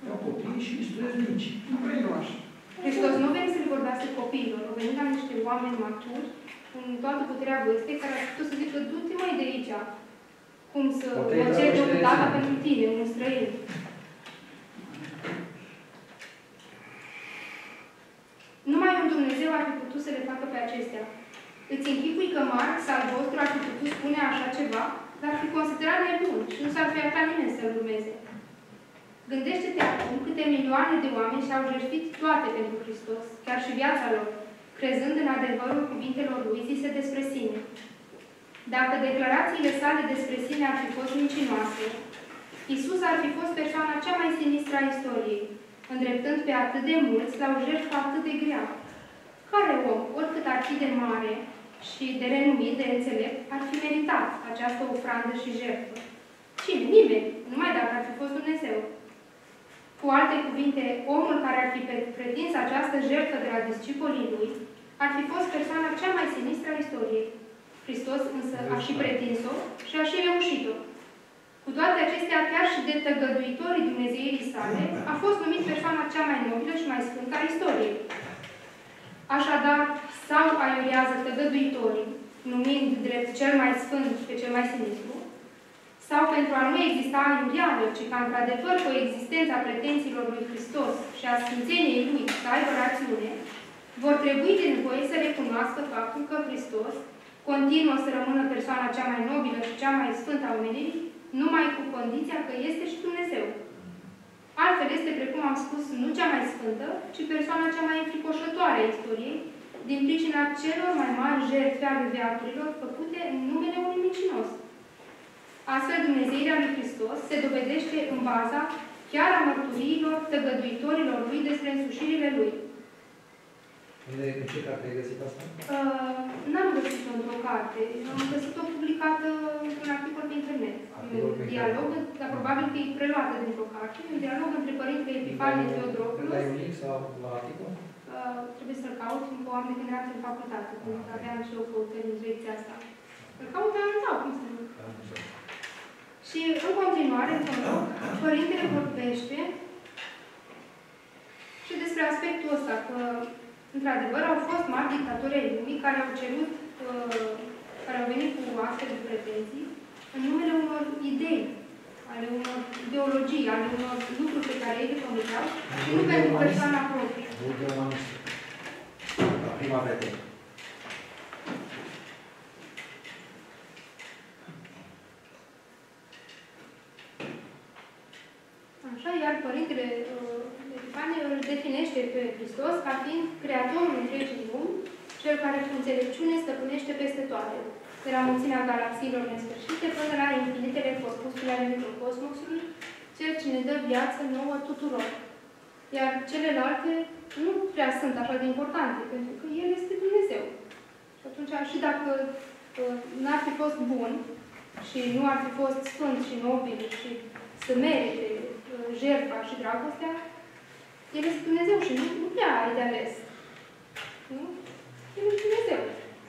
Iau copii și îi studiez mici. Nu vrei nu așa. Hristos nu veni să le vorbească copiilor, au venit la niște oameni maturi, cu toată puterea vârstei, care ar putea să zică, du-te mai de aici, cum să mă cer de o tata pentru tine, un străin. Numai un Dumnezeu ar fi putut să le facă pe acestea. Îți închipui că Marx al vostru ar fi putut spune așa ceva, dar ar fi considerat nebun și nu s-ar fi atras nimeni să-l urmeze. Gândește-te acum câte milioane de oameni și-au jertfit toate pentru Hristos, chiar și viața lor, crezând în adevărul cuvintelor lui zise despre sine. Dacă declarațiile sale despre sine ar fi fost mincinoase, Iisus ar fi fost persoana cea mai sinistră a istoriei, îndreptând pe atât de mulți la o jertfă atât de grea. Care om, oricât ar fi de mare și de renumit, de înțelept, ar fi meritat această ofrandă și jertfă? Cine? Nimeni, numai dacă ar fi fost Dumnezeu. Cu alte cuvinte, omul care ar fi pretins această jertfă de la discipolii lui, ar fi fost persoana cea mai sinistră a istoriei. Hristos însă a și pretins-o și a și reușit-o. Cu toate acestea, chiar și de tăgăduitorii Dumnezeirii sale, a fost numit persoana cea mai nobilă și mai sfântă a istoriei. Așadar, sau aiurează tăgăduitorii, numind drept cel mai sfânt pe cel mai sinistru, sau pentru a nu exista aiureală, ci ca într-adevăr coexistența pretențiilor lui Hristos și a sfințeniei lui să aibă rațiune, vor trebui de nevoie să recunoască faptul că Hristos continuă să rămână persoana cea mai nobilă și cea mai sfântă a omenirii, numai cu condiția că este și Dumnezeu. Altfel este, precum am spus, nu cea mai sfântă, ci persoana cea mai înfricoșătoare a istoriei, din pricina celor mai mari jertfe ale veacurilor făcute în numele unui mincinos. Astfel, Dumnezeirea lui Hristos se dovedește în baza chiar a mărturiilor tăgăduitorilor lui despre însușirile lui. Unde, în ce carte ai găsit asta? Uh, N-am găsit-o într-o carte. Am găsit-o publicată într-un articol pe internet. Un dialog, dar probabil că e preluată dintr-o carte. Un dialog între Părintele Epifanie Teodoropoulos. Dai un link sau la articol? Uh, trebuie să-l caut, fiindcă o am de când eram în facultate, când aveam și eu căutări în direcția asta. Îl caut, dar nu dau, cum să nu. Și, în continuare, în fond, Părintele vorbește și despre aspectul ăsta, că într-adevăr, au fost mari dictatori ai lumii care au cerut, uh, care au venit cu astfel de pretenții în numele unor idei, ale unor ideologii, ale unor lucruri pe care ei le promiteau și nu pentru persoana proprie. La prima vedere. Așa, iar Părintele Epifanie îl definește pe Hristos ca fiind creatorul întregii lumi, cel care cu înțelepciune stăpânește peste toate, de la mulțimea galaxiilor nesfârșite până la infinitele corpuscule ale microcosmosului, cel ce ne dă viață nouă tuturor. Iar celelalte nu prea sunt așa de importante, pentru că El este Dumnezeu. Și atunci, și dacă uh, n-ar fi fost bun și nu ar fi fost sfânt și nobil și să merite uh, jertfa și dragostea, El este Dumnezeu și nu, nu prea are de ales. Nu? El este Dumnezeu.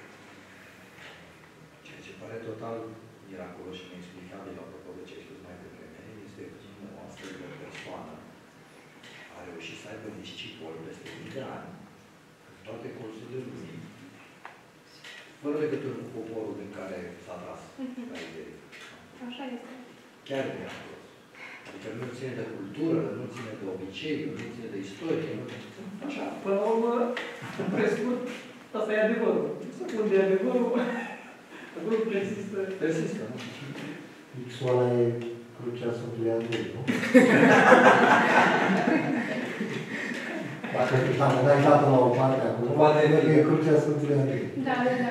Ceea ce pare total miraculos și inexplicabil, apropo de ce ai spus mai devreme, este cum o astfel de persoană a reușit să aibă discipoli peste mii de ani, în toate colțurile lumii, fără legătură cu poporul din care s-a tras la idee. Așa este. Chiar miraculos. Adică nu ține de cultură, nu ține de obicei, nu ține de istorie, nu așa. Până la urmă, prescurt, asta e adevărul. Unde e adevărul, adevărul persistă. Persistă, nu? Ixoala e crucea Sfântului Andrei, nu? Dacă dacă dai capul la o parte acum, poate că e crucea Sfântului Andrei. Da, da, da.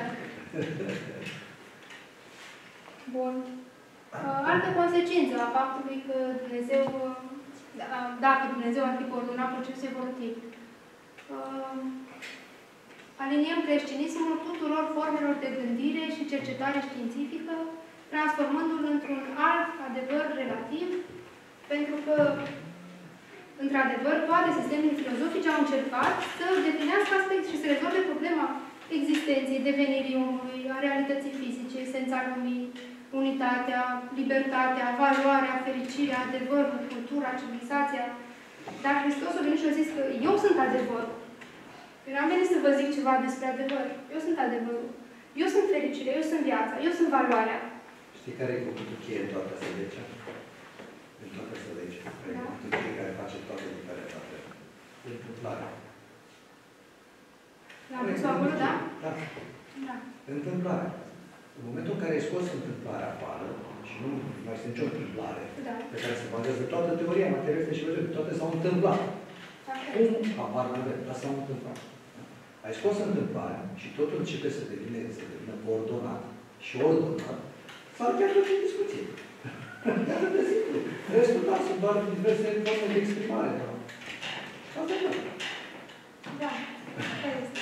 Bun. Altă consecință a faptului că Dumnezeu, dacă Dumnezeu ar fi coordonat procesul evolutiv, aliniem creștinismul tuturor formelor de gândire și cercetare științifică, transformându-l într-un alt adevăr relativ, pentru că, într-adevăr, toate sistemele filozofice au încercat să definească aspect și să rezolve problema existenței, devenirii omului, a realității fizice, esența lumii, unitatea, libertatea, valoarea, fericirea, adevărul, cultura, civilizația. Dar Hristos a venit și a zis că eu sunt adevărul. Eu n-am venit să vă zic ceva despre adevăr. Eu sunt adevărul. Eu sunt fericirea, eu sunt viața, eu sunt valoarea. Știi care e cuvântul cheie în toată asta legea? În toată asta legea. Care e cuvântul cheie care face toată diferența. Întâmplarea. L-am pus acolo, da? Da. Da. Întâmplarea. În momentul în care ai scos întâmplarea afară, și nu mai este nicio întâmplare, Da. pe care se bazează toată teoria materialistă și vedeți, toate s-au întâmplat. Cum? Habar nu avem, dar s-au întâmplat. Ai scos întâmplarea și totul începe să devină, să devină coordonat și ordonat, s-ar chiar fi în discuție. E atât de simplu. Restul, da, sunt doar diverse forme de exprimare. Asta e tot. Da. Asta este.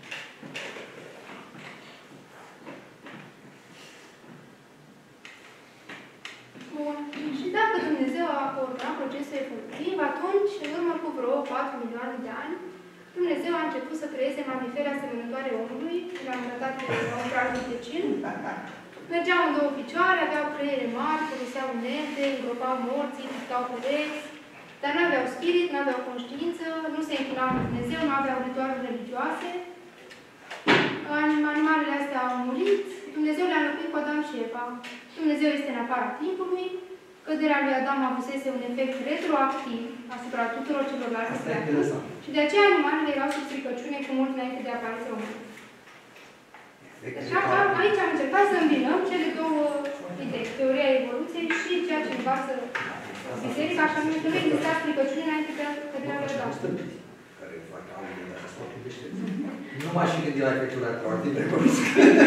Bun. Și dacă Dumnezeu a coordonat procesul evolutiv, atunci, în urmă cu vreo patru milioane de ani, Dumnezeu a început să creeze mamifere asemănătoare omului, l-am arătat la un prag de cin. Mergeau în două picioare, aveau creiere mari, foloseau unelte, îngropau morții, pictau pereți, dar nu aveau spirit, nu aveau conștiință, nu se închinau în Dumnezeu, nu aveau ritualuri religioase. Animalele astea au murit, Dumnezeu le-a înlocuit cu Adam și Eva. Dumnezeu este în afara timpului, căderea lui Adam avusese un efect retroactiv asupra tuturor celorlalți creaturi. Și de aceea animalele erau sub stricăciune cu mult înainte de apariția omului. Deci aici am încercat să îmbinăm cele două idei, teoria evoluției și ceea ce învață biserica, așa nume că nu exista stricăciune înainte de căderea lui Adam. Care fac audit, dar sunt foarte deștepți. Nu m-aș fi gândit la efectul retroactiv, recunosc.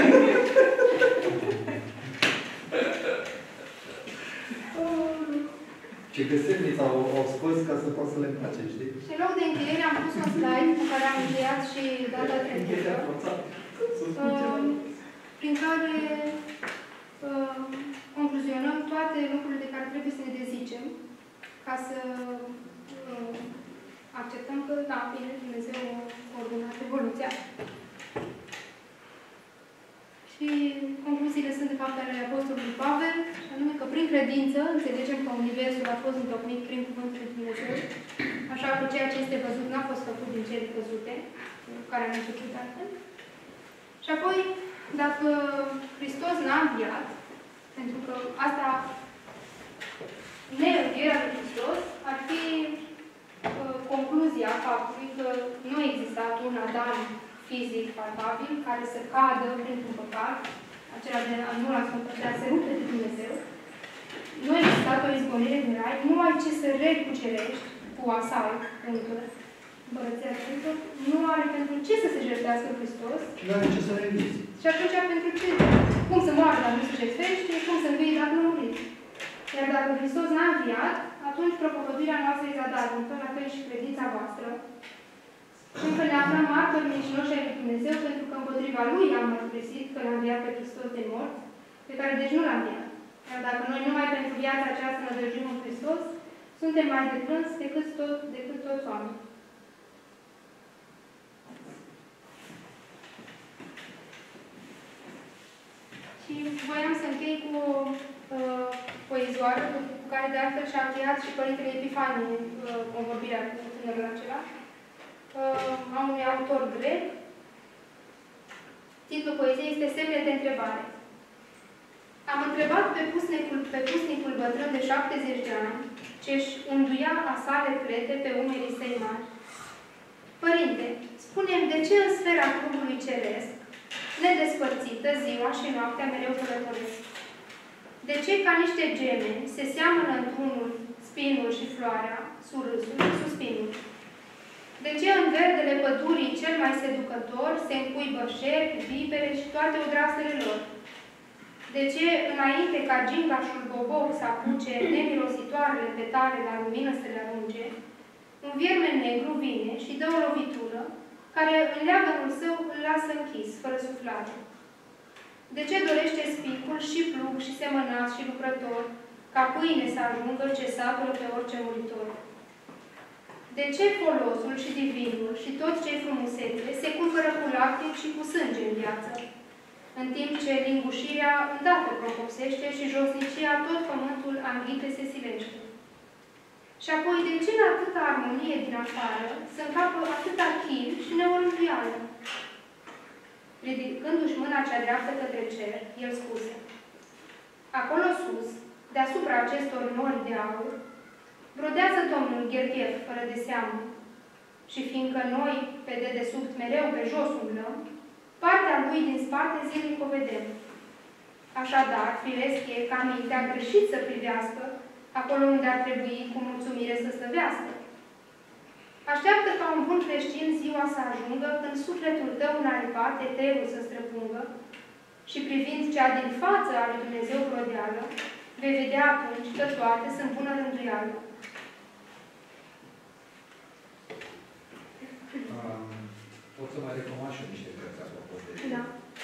Ce găseniți au, au spus ca să pot să le place, știi? Și în loc de încheiere am pus un slide cu care am încheiat și data trecută, uh, prin care uh, concluzionăm toate lucrurile de care trebuie să ne dezicem ca să uh, acceptăm că, da, bine, Dumnezeu a ordonat evoluția. Și concluziile sunt, de fapt, ale Apostolului Pavel, și anume că prin credință înțelegem că Universul a fost întocmit prin Cuvântul lui Dumnezeu, așa că ceea ce este văzut n-a fost făcut din cele văzute, care am început altfel. Și apoi, dacă Hristos n-a înviat, pentru că asta, neînvierea lui Hristos, ar fi uh, concluzia faptului că nu a existat un Adam fizic palpabil, care să cadă printr-un păcat, acela de a nu l-a de a se rupe de Dumnezeu. Nu a existat o izgonire din rai, nu ai ce să recucerești cu asalt, punctul, împărăția Sfântul, nu are pentru ce să se jertfească Hristos. Și nu are ce să revizi. Și atunci pentru ce? Cum să moară dacă nu se jertfește, cum să învie dacă nu muri. Iar dacă Hristos n-a înviat, atunci propovăduirea noastră e zadarnică, la fel și credința voastră. Încă ne aflăm martori mincinoși ai lui Dumnezeu, pentru că împotriva Lui am mărturisit că l-a înviat pe Hristos de mort, pe care deci nu l-a înviat. Iar dacă noi numai pentru viața aceasta ne dărgim în Hristos, suntem mai de plâns decât, tot, decât toți oamenii. Și voiam să închei cu o uh, poezioară, cu care de altfel și-a încheiat și Părintele Epifanie uh, convorbirea cu tânărul acela, uh, a unui autor grec. Titlul poeziei este Semne de întrebare. Am întrebat pe pusnicul, pe pusnicul bătrân de șaptezeci de ani, ce-și unduia a sale plete pe umerii săi mari. Părinte, spune-mi de ce în sfera trupului ceresc, nedespărțită, ziua și noaptea mereu călătoresc? De ce, ca niște gemeni, se seamănă într-unul spinul și floarea, surâsul și suspinul? De ce în verdele pădurii cel mai seducător se încuibă șerpi, vipere și toate odrasele lor? De ce, înainte ca gingașul boboc să apuce nemirositoarele petale la lumină să le arunce, un vierme negru vine și dă o lovitură care în leagănul său îl lasă închis, fără suflare? De ce dorește spicul și plug și semănaț și lucrător, ca pâine să ajungă ce satură pe orice muritor? De ce folosul și divinul și tot ce-i frumusețe se cumpără cu lacrimi și cu sânge în viață, în timp ce lingușirea îndată propopsește și josnicia tot pământul anghite se silește? Și apoi, de ce în atâta armonie din afară să încapă atâta chil și neorânduială? Ridicându-și mâna cea dreaptă către cer, el spuse: acolo sus, deasupra acestor nori de aur, brodează domnul Gherghef fără de seamă. Și fiindcă noi, pe dedesubt, mereu pe jos umblăm, partea lui din spate zilnic o vedem. Așadar, firesc e ca mintea greșit să privească acolo unde ar trebui cu mulțumire să slăvească. Așteaptă ca un bun creștin ziua să ajungă când sufletul tău înaripat eterul să străpungă și privind cea din față a lui Dumnezeu brodeală, vei vedea atunci că toate sunt bună rânduială. Um, pot să mai recomand și niște cărți apropo de da.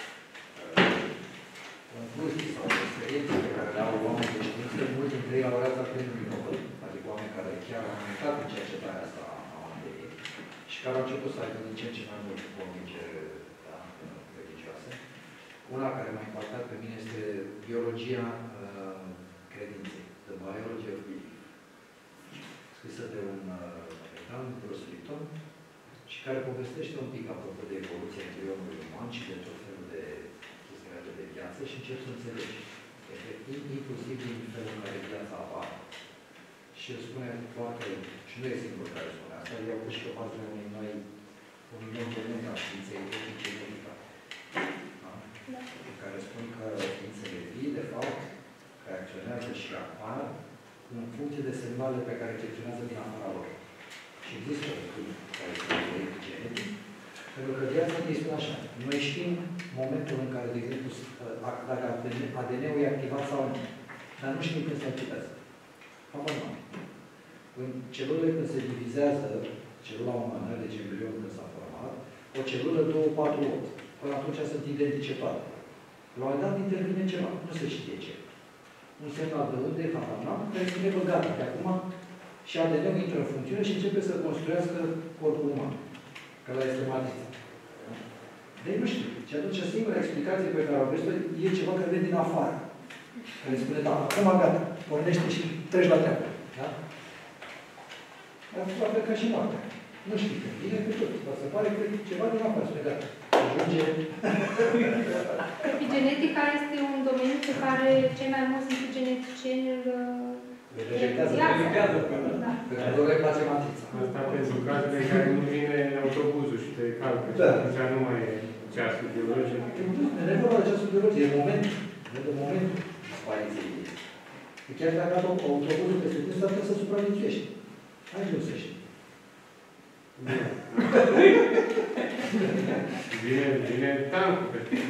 concluzii sau experiențe pe care le au oameni de știință. Mulți dintre ei au realizat premiul Nobel, adică oameni care chiar au ajutat în cercetarea asta a materiei și care au început să aibă din ce în ce mai mult convingere da, religioase. Una care m-a impactat pe mine este biologia uh, credinței, The Biology of Belief, scrisă de un american, uh, Bruce Lipton, și care povestește un pic apropo de evoluția embrionului uman și de tot felul de chestii de viață și încep să înțelegi, efectiv, inclusiv din felul în care viața apare. Și el spune foarte, și nu e singur care spune asta, el a pus și pe bază unei noi, unui nou domeniu al științei etice medicale, da? În care spun că ființele vii, de fapt, reacționează și apar în funcție de semnale pe care recepționează din afara lor. Și există lucruri care sunt genetic, pentru că viața îi spune așa. Noi știm momentul în care, de exemplu, dacă A D N-ul e activat sau nu, dar nu știm când se activează. Habar nu. În celulele când se divizează, celula umană, deci embrionul când s-a format, o celulă, două, patru, opt. Până atunci sunt identice toate. La un moment dat intervine ceva, nu se știe ce. Un semnal de unde, habar n-am, care spune că gata, de acum și A D N-ul intră în funcțiune și începe să construiască corpul uman. Că ăla este matrița. Deci nu știu. Și atunci singura explicație pe care o vezi e ceva care vine din afară. Care spune, da, acum gata, pornește și treci la treabă. Da? Dar va pleca și noaptea. Nu știu când vine pe tot. Dar se pare că ceva din afară spune, gata. Ajunge. Epigenetica este un domeniu pe care cei mai mulți sunt geneticieni îl rejectează. Rejectează. Da. Pentru că le place matrița. Asta pentru cazurile în care nu vine autobuzul și te calcă. Da. Atunci nu mai e ceasul biologic. Nu e vorba de ceasul biologic, e momentul. E momentul dispariției ei. Chiar dacă autobuzul peste tine, s-ar putea să supraviețuiești. Hai nu să știi. Vine, vine tancul pe tine.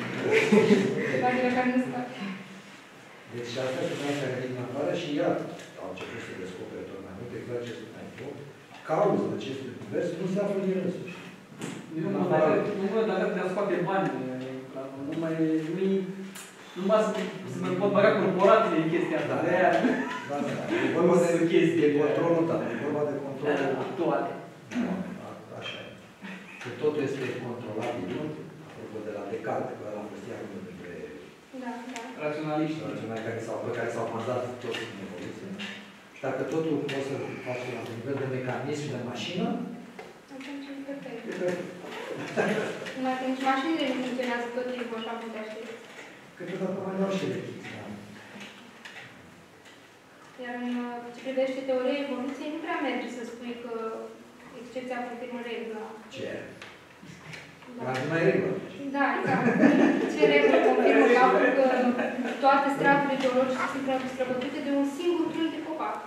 Deci astea sunt cei care vin în afară și iar au început să descopere tot mai mult, exact ce spuneai tu. Cauza acestui univers nu se află din însuși. Nu mă, dacă te-a scoate bani, nu mai, nu-i, numai să mă pot băga corporațiile în chestia asta. Da, da, da. E vorba de chestii, de controlul tău, e vorba de controlul actuale. Așa e. Că totul este controlabil, nu? Apropo de la Descartes, că ăla a fost iar unul dintre da, da. raționaliști. Raționali care s-au, pe care s-au bazat tot în evoluție. Și dacă totul poți să faci la nivel de mecanism și de mașină, atunci e perfect. E perfect. Numai că nici mașinile nu funcționează tot timpul așa putea ști. Câteodată mai dau și rechiți, da. Iar în ce privește teoria evoluției, nu prea merge să spui că excepția confirmă regula. Ce? Da. Nu mai regulă. Da, exact. Ce regulă confirmă faptul că toate straturile geologice sunt străbătute de un singur trunchi de copac.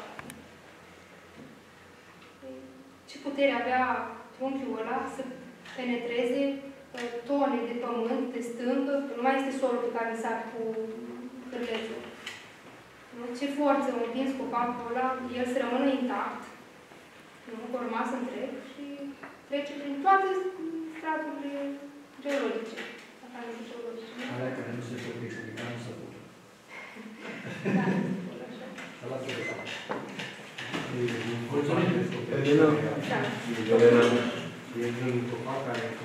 Ce putere avea trunchiul ăla să penetreze tone de pământ, de stâncă, nu mai este solul pe care îl sar cu cârlețul. Ce forță a împins copacul ăla, el să rămână intact, nu, cu o rămas întreg și trece prin toate straturile geologice. Alea care nu se pot explica, nu se pot. Da, așa. Să lasă de fapt. Mulțumim. Elena. Este un copac care este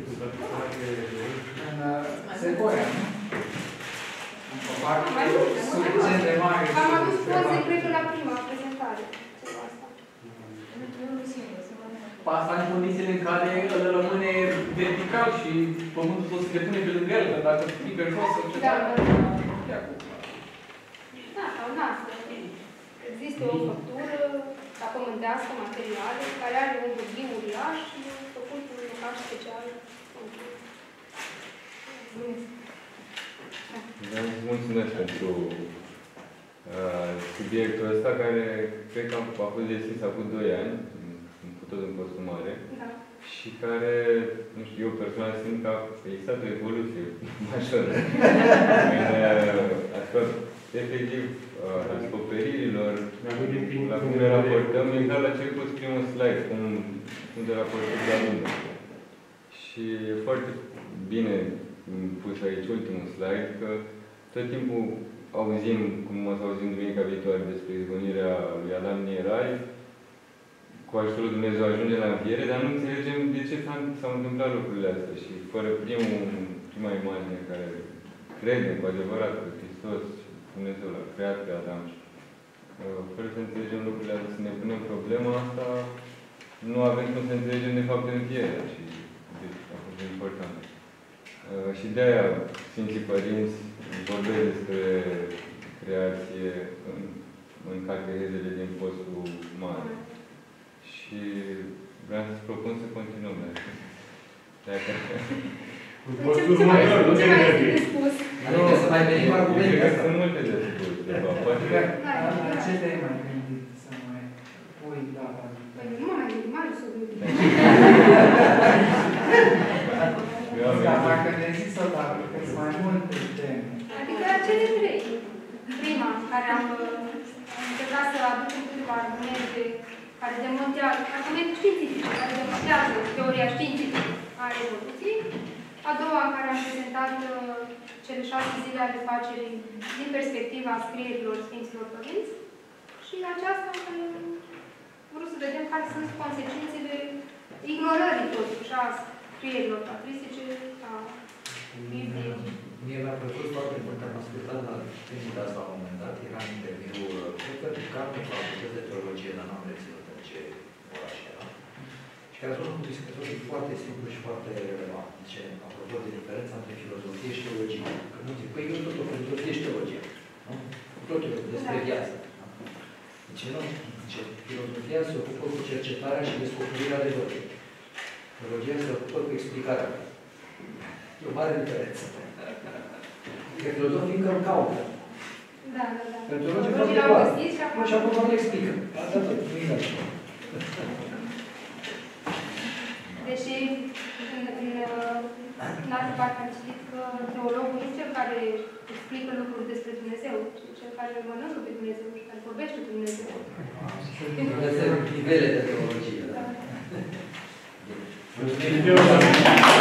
în Sequoia. Un copac suficient de mare. Am adus poze, cred că la prima prezentare. asta în condițiile în care el rămâne vertical și pământul o să se depune pe lângă el, că dacă fii pe jos, să Da, da, da. Da, sau noastră. Există o făptură ca pământească, materială, care are un burbim uriaș și făcut un locaș special. Vreau să mulțumesc pentru uh, subiectul ăsta, care cred că a fost deschis acum doi ani, cu tot în costumare, Da. și care, nu știu, eu personal simt că a existat o evoluție majoră în asupra, efectiv, uh, descoperirilor, la cum ne raportăm, exact la ce ai pus primul slide, cum, cum te raportezi la lume. Și e foarte bine pus aici ultimul slide, că tot timpul auzim, cum o să auzim duminica viitoare, despre izgonirea lui Adam Nierai, cu ajutorul lui Dumnezeu ajunge la înviere, dar nu înțelegem de ce s-au întâmplat lucrurile astea. Și fără primul, prima imagine care crede cu adevărat că Hristos, Dumnezeu l-a creat pe Adam, fără să înțelegem lucrurile astea, să ne punem problema asta, nu avem cum să înțelegem de fapt învierea. Și deci, a fost important. Uh, și de-aia Sfinții Părinți vorbesc despre creație în, în catehezele din postul mare. Și vreau să-ți propun să continuăm. Dacă... Postul următor, nu te de spus? Adică să mai venim argumente. Sunt multe de spus, de fapt. Poate că... La ce te-ai mai gândit să mai pui data? Păi nu mai gândit, mai să gândit. Dacă ne zis o dată, că sunt mai multe teme. Adică cele trei. Prima, care am încercat să aducem câteva argumente care demonstrează, argumente științifice, care demonstrează teoria științifică a evoluției. A doua, în care am prezentat cele șase zile ale facerii din perspectiva scrierilor Sfinților Părinți. Și aceasta, în care am vrut să vedem care sunt consecințele ignorării totuși a scrierilor patristice, a Bibliei. Mie mi-a plăcut foarte mult, am ascultat la primul asta la un moment dat, era în interviu, cred că Carmen la facultate de teologie, dar n-am reținut în ce oraș era. Și care a spus un discutor foarte simplu și foarte relevant. Zice, apropo de diferența între filozofie și teologie. Că nu zic, păi eu tot o filozofie și teologie. Nu? Totul despre viață. Deci nu, zice, filozofia se ocupă cu cercetarea și descoperirea adevărului. Teologia se ocupă cu explicarea. E o mare diferență. Că filozofii încă îl caută. Da, da, da. Pentru teologii foarte l-au clar. găsit și acum... Și acum nu le explică. Asta tot, nu e așa. Deși în, în, în altă parte am citit că teologul nu e cel care explică lucruri despre Dumnezeu, ci cel care mănâncă pe Dumnezeu și care vorbește cu Dumnezeu. Sunt nivele de teologie. Da. Mulțumim.